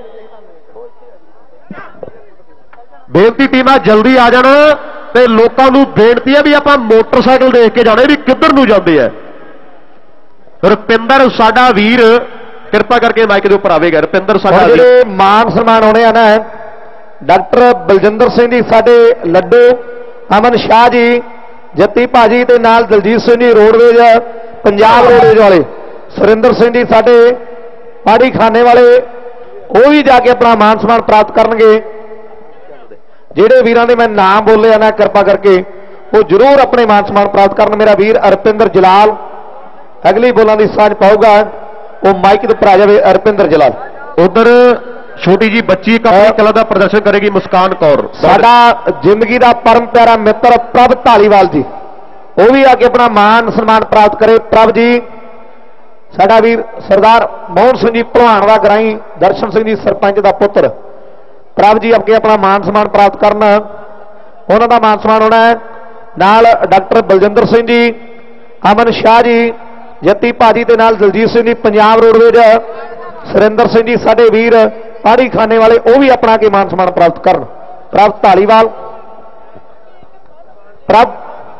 ਬੇਨਤੀ ਟੀਮਾਂ ਜਲਦੀ ਆ ਜਾਣ ਤੇ ਲੋਕਾਂ ਨੂੰ ਬੇਨਤੀ ਹੈ ਵੀ ਆਪਾਂ ਮੋਟਰਸਾਈਕਲ ਦੇਖ ਕੇ ਜਾਣੇ ਵੀ ਕਿੱਧਰ ਨੂੰ ਜਾਂਦੇ ਆ। ਰੁਪਿੰਦਰ ਸਾਡਾ ਵੀਰ ਕਿਰਪਾ ਕਰਕੇ ਮਾਈਕ ਦੇ ਉੱਪਰ ਆਵੇਗਾ। ਰੁਪਿੰਦਰ ਸਾਡਾ ਜਿਹੜੇ ਮਾਨ ਸਨਮਾਨ ਹੋਣੇ ਆ ਨਾ ਡਾਕਟਰ ਬਲਜਿੰਦਰ ਸਿੰਘ ਜੀ ਸਾਡੇ ਲੱਡੂ, ਅਮਨ ਸ਼ਾਹ ਜੀ ਜੱਤੀ ਭਾਜੀ ਤੇ ਨਾਲ ਦਲਜੀਤ ਸਿੰਘ ਜੀ ਰੋਡਵੇਜ ਪੰਜਾਬ ਰੋਡਵੇਜ ਵਾਲੇ, ਸੁਰਿੰਦਰ ਸਿੰਘ ਜੀ ਸਾਡੇ ਪਾੜੀ ਖਾਨੇ ਵਾਲੇ ਉਹ ਵੀ ਜਾ ਕੇ ਆਪਣਾ ਮਾਨ ਸਨਮਾਨ ਪ੍ਰਾਪਤ ਕਰਨਗੇ। ਜਿਹੜੇ ਵੀਰਾਂ ਦੇ ਮੈਂ ਨਾਮ ਬੋਲੇ ਆ ਨਾ ਕਿਰਪਾ ਕਰਕੇ ਉਹ ਜ਼ਰੂਰ ਆਪਣੇ ਮਾਨ ਸਨਮਾਨ ਪ੍ਰਾਪਤ ਕਰਨ। ਮੇਰਾ ਵੀਰ ਅਰਪਿੰਦਰ ਜਲਾਲ ਅਗਲੀ ਬੋਲਾਂ ਦੀ ਸਾਂਝ ਪਾਊਗਾ। ਉਹ ਮਾਈਕ ਦੇ ਉੱਪਰ ਆ ਜਾਵੇ ਅਰਪਿੰਦਰ ਜਲਾਲ। ਉਧਰ ਛੋਟੀ ਜੀ ਬੱਚੀ ਆਪਣੀ ਕਲਾ ਦਾ ਪ੍ਰਦਰਸ਼ਨ ਕਰੇਗੀ ਮੁਸਕਾਨ ਕੌਰ। ਸਾਡਾ ਜ਼ਿੰਦਗੀ ਦਾ ਪਰਮ ਪਿਆਰਾ ਮਿੱਤਰ ਪ੍ਰਭ ਢਾਲੀਵਾਲ ਜੀ ਉਹ ਵੀ ਆ ਕੇ ਆਪਣਾ ਮਾਨ ਸਨਮਾਨ ਪ੍ਰਾਪਤ ਕਰੇ। ਪ੍ਰਭ ਜੀ ਸਾਡਾ ਵੀਰ ਸਰਦਾਰ ਮੋਹਨ ਸਿੰਘ ਜੀ ਭਲਵਾਨ ਦਾ ਗਰਾਈ, ਦਰਸ਼ਨ ਸਿੰਘ ਜੀ ਸਰਪੰਚ ਦਾ ਪੁੱਤਰ। ਪ੍ਰਭ ਜੀ ਅੱਗੇ ਆਪਣਾ ਮਾਨ ਸਨਮਾਨ ਪ੍ਰਾਪਤ ਕਰਨ। ਉਹਨਾਂ ਦਾ ਮਾਨ ਸਨਮਾਨ ਹੋਣਾ ਹੈ ਨਾਲ ਡਾਕਟਰ ਬਲਜਿੰਦਰ ਸਿੰਘ ਜੀ, ਅਮਨ ਸ਼ਾਹ ਜੀ ਜੱਤੀ ਭਾਜੀ ਤੇ ਨਾਲ ਦਲਜੀਤ ਸਿੰਘ ਜੀ ਪੰਜਾਬ ਰੋਡਵੇਜ, ਸੁਰਿੰਦਰ ਸਿੰਘ ਜੀ ਸਾਡੇ ਵੀਰ ਪਾੜੀ ਖਾਨੇ ਵਾਲੇ ਉਹ ਵੀ ਆਪਣਾ ਕੇ ਮਾਨ ਸਨਮਾਨ ਪ੍ਰਾਪਤ ਕਰਨ। ਪ੍ਰਭ ਢਾਲੀਵਾਲ ਪ੍ਰਭ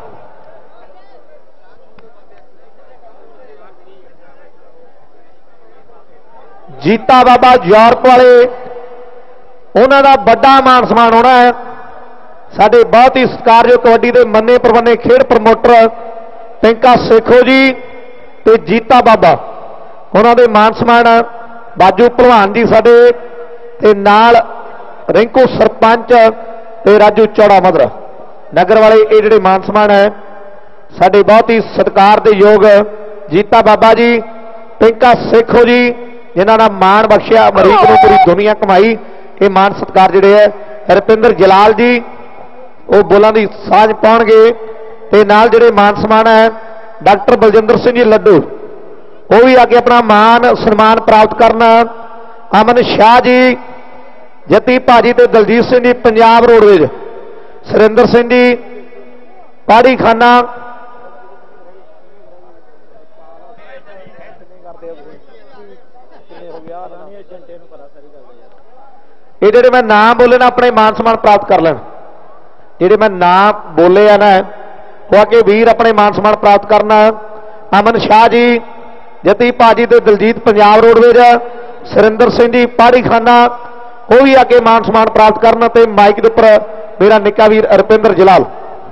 ਜੀਤਾ ਬਾਬਾ ਯੂਰਪ ਵਾਲੇ ਉਹਨਾਂ ਦਾ ਵੱਡਾ ਮਾਨ ਸਨਮਾਨ ਹੋਣਾ ਹੈ। ਸਾਡੇ ਬਹੁਤ ਹੀ ਸਤਿਕਾਰਯੋਗ ਕਬੱਡੀ ਦੇ ਮੰਨੇ ਪ੍ਰਬੰਨੇ ਖੇਡ ਪ੍ਰਮੋਟਰ ਪਿੰਕਾ ਸੇਖੋ ਜੀ ਤੇ ਜੀਤਾ ਬਾਬਾ ਉਹਨਾਂ ਦੇ ਮਾਨ ਸਨਮਾਨ ਬਾਜੂ ਭਲਵਾਨ ਜੀ ਸਾਡੇ ਤੇ ਨਾਲ ਰਿੰਕੂ ਸਰਪੰਚ ਤੇ ਰਾਜੂ ਚੌੜਾ ਮਧਰਾ ਨਗਰ ਵਾਲੇ ਇਹ ਜਿਹੜੇ ਮਾਨ ਸਨਮਾਨ ਹੈ ਸਾਡੇ ਬਹੁਤ ਹੀ ਸਤਿਕਾਰ ਦੇ ਯੋਗ ਜੀਤਾ ਬਾਬਾ ਜੀ, ਪਿੰਕਾ ਸੇਖੋ ਜੀ ਜਿਨ੍ਹਾਂ ਦਾ ਮਾਣ ਬਖਸ਼ਿਆ ਅਮਰੀਕ ਨੂੰ ਪੂਰੀ ਦੁਨੀਆ ਕਮਾਈ। ਇਹ ਮਾਨ ਸਤਿਕਾਰ ਜਿਹੜੇ ਹੈ ਰੁਪਿੰਦਰ ਜਲਾਲ ਜੀ ਉਹ ਬੋਲਾਂ ਦੀ ਸਾਂਝ ਪਾਉਣਗੇ ਤੇ ਨਾਲ ਜਿਹੜੇ ਮਾਨ ਸਨਮਾਨ ਹੈ ਡਾਕਟਰ ਬਲਜਿੰਦਰ ਸਿੰਘ ਜੀ ਲੱਡੂ ਉਹ ਵੀ ਆ ਕੇ ਆਪਣਾ ਮਾਨ ਸਨਮਾਨ ਪ੍ਰਾਪਤ ਕਰਨ। ਅਮਨ ਸ਼ਾਹ ਜੀ ਜੱਤੀ ਭਾਜੀ ਤੇ ਦਲਜੀਤ ਸਿੰਘ ਜੀ ਪੰਜਾਬ ਰੋਡਵੇਜ, ਸੁਰਿੰਦਰ ਸਿੰਘ ਜੀ ਪਾੜੀ ਖਾਨਾ ਇਹ ਜਿਹੜੇ ਮੈਂ ਨਾਮ ਬੋਲੇ ਨਾ ਆਪਣੇ ਮਾਨ ਸਨਮਾਨ ਪ੍ਰਾਪਤ ਕਰ ਲੈਣ। ਜਿਹੜੇ ਮੈਂ ਨਾਮ ਬੋਲੇ ਆ ਨਾ ਉਹ ਆ ਕੇ ਵੀਰ ਆਪਣੇ ਮਾਨ ਸਨਮਾਨ ਪ੍ਰਾਪਤ ਕਰਨਾ। ਅਮਨ ਸ਼ਾਹ ਜੀ ਜੱਤੀ ਭਾਜੀ ਤੇ ਦਲਜੀਤ ਪੰਜਾਬ ਰੋਡਵੇਜ, ਸੁਰਿੰਦਰ ਸਿੰਘ ਜੀ ਪਾੜੀ ਖਾਨਾ ਉਹ ਵੀ ਆ ਕੇ ਮਾਨ ਸਨਮਾਨ ਪ੍ਰਾਪਤ ਕਰਨ ਤੇ ਮਾਈਕ ਦੇ ਉੱਪਰ ਮੇਰਾ ਨਿੱਕਾ ਵੀਰ ਰੁਪਿੰਦਰ ਜਲਾਲ।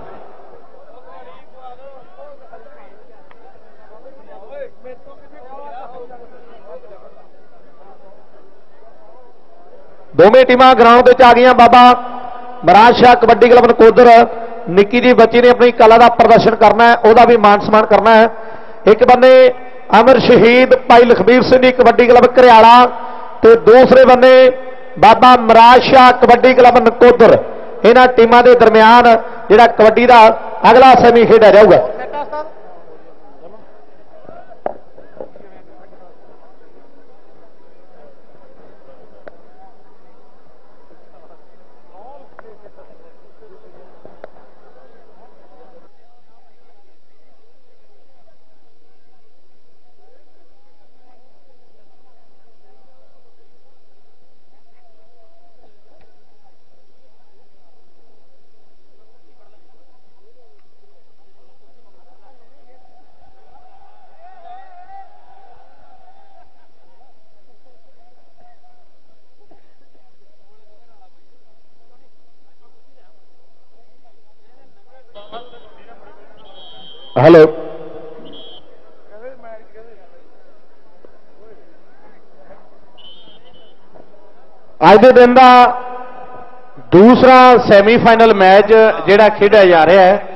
ਦੋਵੇਂ ਟੀਮਾਂ ਗਰਾਊਂਡ ਵਿੱਚ ਆ ਗਈਆਂ। ਬਾਬਾ ਮਹਾਰਾਜ ਸ਼ਾਹ ਕਬੱਡੀ ਕਲੱਬ ਨਕੋਦਰ ਨਿੱਕੀ ਜੀ ਬੱਚੀ ਨੇ ਆਪਣੀ ਕਲਾ ਦਾ ਪ੍ਰਦਰਸ਼ਨ ਕਰਨਾ ਹੈ, ਉਹਦਾ ਵੀ ਮਾਨ ਸਨਮਾਨ ਕਰਨਾ ਹੈ। ਇੱਕ ਬੰਨੇ ਅਮਰ ਸ਼ਹੀਦ ਭਾਈ ਲਖਬੀਰ ਸਿੰਘ ਜੀ ਕਬੱਡੀ ਕਲੱਬ ਘਰਿਆਲਾ ਤੇ ਦੂਸਰੇ ਬੰਨੇ ਬਾਬਾ ਮਹਾਰਾਜ ਸ਼ਾਹ ਕਬੱਡੀ ਕਲੱਬ ਨਕੋਦਰ। ਇਹਨਾਂ ਟੀਮਾਂ ਦੇ ਦਰਮਿਆਨ ਜਿਹੜਾ ਕਬੱਡੀ ਦਾ ਅਗਲਾ ਸੈਮੀ ਖੇਡਿਆ ਜਾਊਗਾ। ਹੈਲੋ ਅੱਜ ਦੇ ਦਿਨ ਦਾ ਦੂਸਰਾ ਸੈਮੀਫਾਈਨਲ ਮੈਚ ਜਿਹੜਾ ਖੇਡਿਆ ਜਾ ਰਿਹਾ ਹੈ